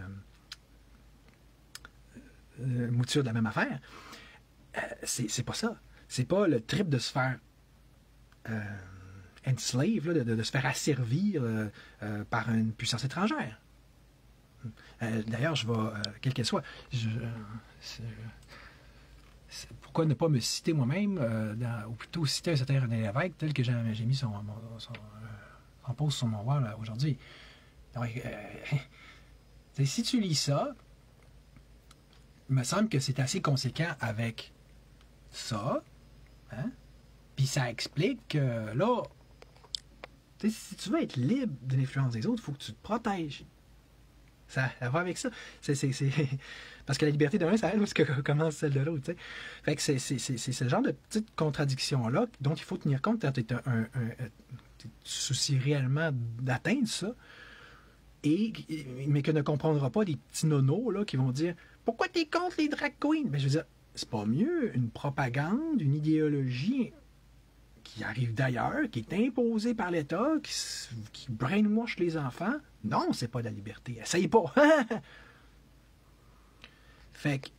euh, moutures de la même affaire, euh, c'est, c'est pas ça. C'est pas le trip de se faire euh, enslave, là, de, de, de se faire asservir euh, euh, par une puissance étrangère. Euh, d'ailleurs, je vais, euh, quelle qu'elle soit, je, c'est, pourquoi ne pas me citer moi-même, euh, dans, ou plutôt citer un certain René Lévesque, tel que j'ai, j'ai mis son, mon, son, euh, en pause sur mon wall là, aujourd'hui. Donc, euh, si tu lis ça, il me semble que c'est assez conséquent avec ça, hein? Puis ça explique que là, si tu veux être libre de l'influence des autres, il faut que tu te protèges. Ça a à voir avec ça. C'est, c'est, c'est... Parce que la liberté d'un, ça aide parce que commence celle de l'autre. T'sais. Fait que c'est, c'est, c'est, c'est ce genre de petites contradictions-là dont il faut tenir compte quand tu te soucies réellement d'atteindre ça. Et, mais que ne comprendra pas des petits nonos là, qui vont dire « Pourquoi tu es contre les drag queens? » Ben, je veux dire, c'est pas mieux une propagande, une idéologie qui arrive d'ailleurs, qui est imposée par l'État, qui, qui brainwash les enfants. Non, c'est pas de la liberté. Essaye pas. Fait que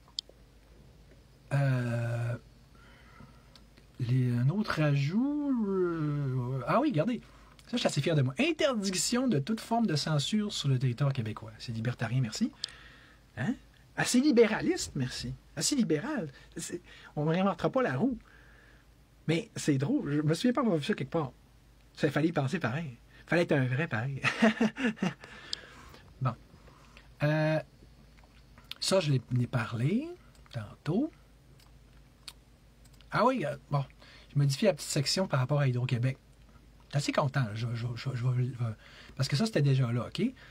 euh, les, un autre ajout. Euh, ah oui, regardez. Ça, je suis assez fier de moi. Interdiction de toute forme de censure sur le territoire québécois. C'est libertarien, merci. Hein? Assez libéraliste, merci. Assez libéral. C'est, on ne réinventera pas la roue. Mais c'est drôle. Je me souviens pas avoir vu ça quelque part. Ça fallait y penser pareil. Fallait être un vrai pareil. Euh, ça, je l'ai parlé tantôt. Ah oui, euh, bon, je modifie la petite section par rapport à Hydro-Québec. Je suis assez content. Je, je, je, je, je, je, parce que ça, c'était déjà là, OK? Je vais,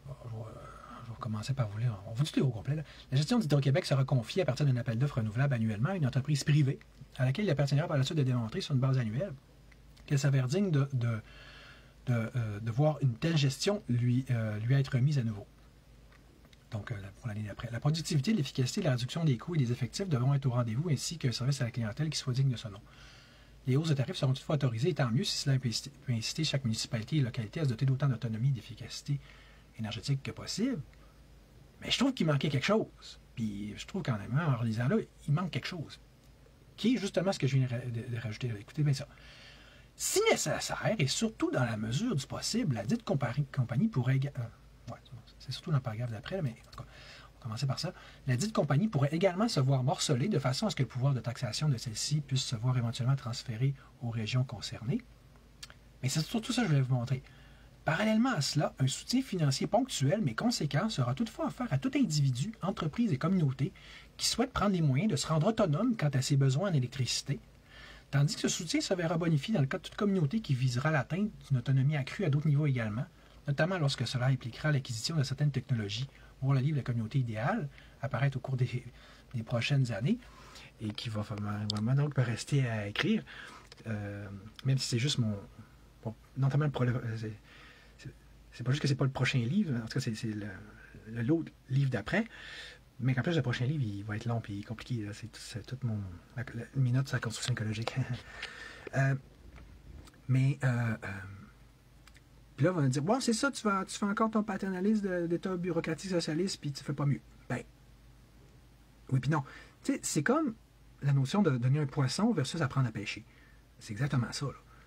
je vais commencer par vous lire. On va du tout au complet. Là. La gestion d'Hydro-Québec sera confiée à partir d'un appel d'offres renouvelable annuellement à une entreprise privée à laquelle il appartiendra par la suite de démontrer sur une base annuelle qu'elle s'avère digne de, de, de, euh, de voir une telle gestion lui, euh, lui être remise à nouveau. Donc, euh, pour l'année d'après. La productivité, l'efficacité, la réduction des coûts et des effectifs devront être au rendez-vous, ainsi qu'un service à la clientèle qui soit digne de ce nom. Les hausses de tarifs seront toutefois autorisées, et tant mieux si cela peut inciter chaque municipalité et localité à se doter d'autant d'autonomie et d'efficacité énergétique que possible. Mais je trouve qu'il manquait quelque chose. Puis je trouve qu'en en relisant là, il manque quelque chose. Qui est justement ce que je viens de rajouter là. Écoutez bien ça. Si nécessaire, et surtout dans la mesure du possible, la dite compagnie pourrait... Euh, ouais, c'est surtout dans le paragraphe d'après, mais en tout cas, on va commencer par ça. La dite compagnie pourrait également se voir morcelée de façon à ce que le pouvoir de taxation de celle-ci puisse se voir éventuellement transféré aux régions concernées. Mais c'est surtout ça que je voulais vous montrer. Parallèlement à cela, un soutien financier ponctuel mais conséquent sera toutefois offert à tout individu, entreprise et communauté qui souhaite prendre les moyens de se rendre autonome quant à ses besoins en électricité, tandis que ce soutien se verra bonifié dans le cas de toute communauté qui visera l'atteinte d'une autonomie accrue à d'autres niveaux également, notamment lorsque cela impliquera l'acquisition de certaines technologies, voir le livre La communauté idéale, apparaître au cours des, des prochaines années, et qui va vraiment donc rester à écrire, euh, même si c'est juste mon... Bon, notamment le problème... C'est pas juste que c'est pas le prochain livre, en tout cas c'est l'autre livre d'après, mais qu'en plus le prochain livre il va être long et compliqué. C'est tout mon. La, la, mes notes sur la construction écologique. euh, mais euh, euh, puis là on va dire bon c'est ça, tu fais, tu fais encore ton paternalisme d'état bureaucratique socialiste puis tu fais pas mieux. Ben oui puis non. Tu sais, c'est comme la notion de donner un poisson versus apprendre à pêcher. C'est exactement ça.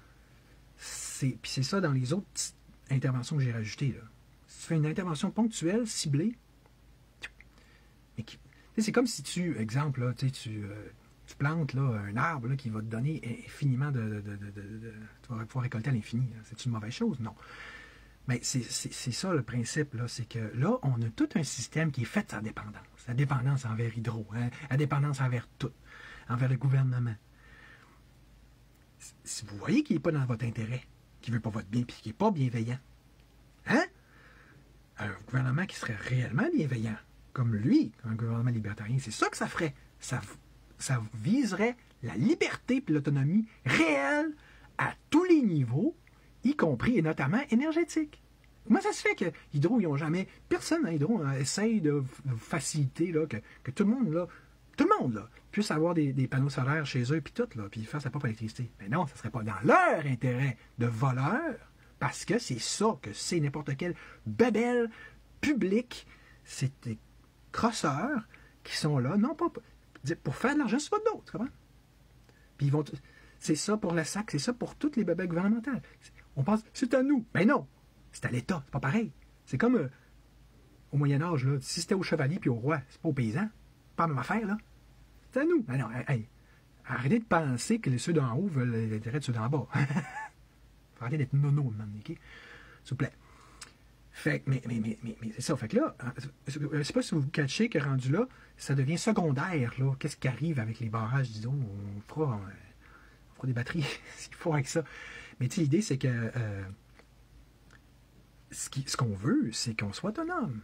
Puis c'est ça dans les autres intervention que j'ai rajoutée. Là. Si tu fais une intervention ponctuelle, ciblée, c'est comme si tu, exemple, là, tu, euh, tu plantes là, un arbre là, qui va te donner infiniment de... de, de, de, de, de tu vas pouvoir récolter à l'infini. C'est une mauvaise chose? Non. Mais c'est ça le principe, c'est que là, on a tout un système qui est fait de sa dépendance. La dépendance envers Hydro, hein, la dépendance envers tout, envers le gouvernement. Si vous voyez qu'il n'est pas dans votre intérêt, qui ne veut pas votre bien, puis qui n'est pas bienveillant. Hein? Un gouvernement qui serait réellement bienveillant, comme lui, un gouvernement libertarien, c'est ça que ça ferait. Ça, ça viserait la liberté et l'autonomie réelle à tous les niveaux, y compris et notamment énergétique. Comment ça se fait que Hydro, ils n'ont jamais... Personne à Hydro hein, essaye de faciliter là, que, que tout le monde, là, tout le monde, là, puisse avoir des, des panneaux solaires chez eux, puis tout, là, puis faire sa propre électricité. Mais non, ça ne serait pas dans leur intérêt de voleurs, parce que c'est ça que c'est n'importe quel bébelle public. C'est des crosseurs qui sont là, non pas pour faire de l'argent sur votre dos, tu comprends? Puis ils vont... C'est ça pour la S A C, c'est ça pour toutes les bébelles gouvernementales. On pense, c'est à nous. Mais non, c'est à l'État, c'est pas pareil. C'est comme euh, au Moyen-Âge, là, si c'était aux chevaliers puis aux rois, c'est pas aux paysans. Pas la même affaire, là. C'est à nous. Mais non, hey, arrêtez de penser que ceux d'en haut veulent l'intérêt de ceux d'en bas. Faut arrêter d'être nono, maintenant, OK? S'il vous plaît. Fait mais, mais, mais, mais, mais c'est ça. Fait que là, je ne sais pas si vous vous catchez que rendu là, ça devient secondaire, là. Qu'est-ce qui arrive avec les barrages, disons? On fera, on fera des batteries, s'il faut avec ça. Mais tu sais, l'idée, c'est que euh, ce qu'on ce qu'on veut, c'est qu'on soit autonome.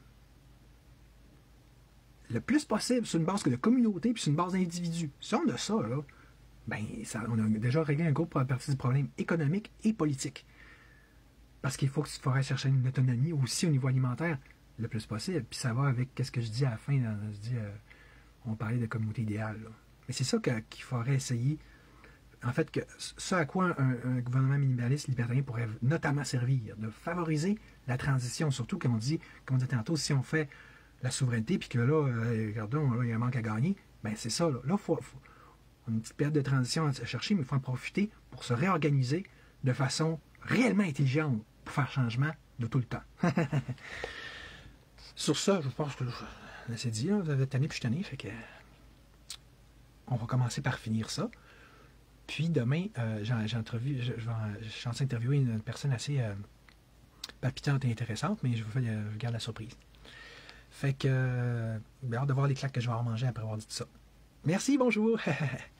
Le plus possible sur une base de communauté puis sur une base d'individus. Si on a ça, là, ben, ça, on a déjà réglé un gros partie du problème économique et politique. Parce qu'il faut qu'il faudrait chercher une autonomie aussi au niveau alimentaire le plus possible. Puis ça va avec ce que je dis à la fin. Là, je dis, euh, on parlait de communauté idéale. Là. Mais c'est ça que, qu'il faudrait essayer. En fait, que ce à quoi un, un gouvernement minimaliste libertarien pourrait notamment servir, de favoriser la transition. Surtout, comme on dit, comme on dit tantôt, si on fait la souveraineté, puis que là, euh, regardons, là, il y a un manque à gagner, ben c'est ça. Là, il faut, faut une petite période de transition à chercher, mais il faut en profiter pour se réorganiser de façon réellement intelligente pour faire changement de tout le temps. Sur ça, je pense que c'est dit, là, vous avez tanné puis je tanné, fait que on va commencer par finir ça. Puis demain, euh, j'ai, j'ai entrevu, je, je, je suis en train d'interviewer une personne assez euh, palpitante et intéressante, mais je vous fais, euh, je garde la surprise. Fait que, euh, ben, hâte de voir les claques que je vais en manger après avoir dit tout ça. Merci, bonjour!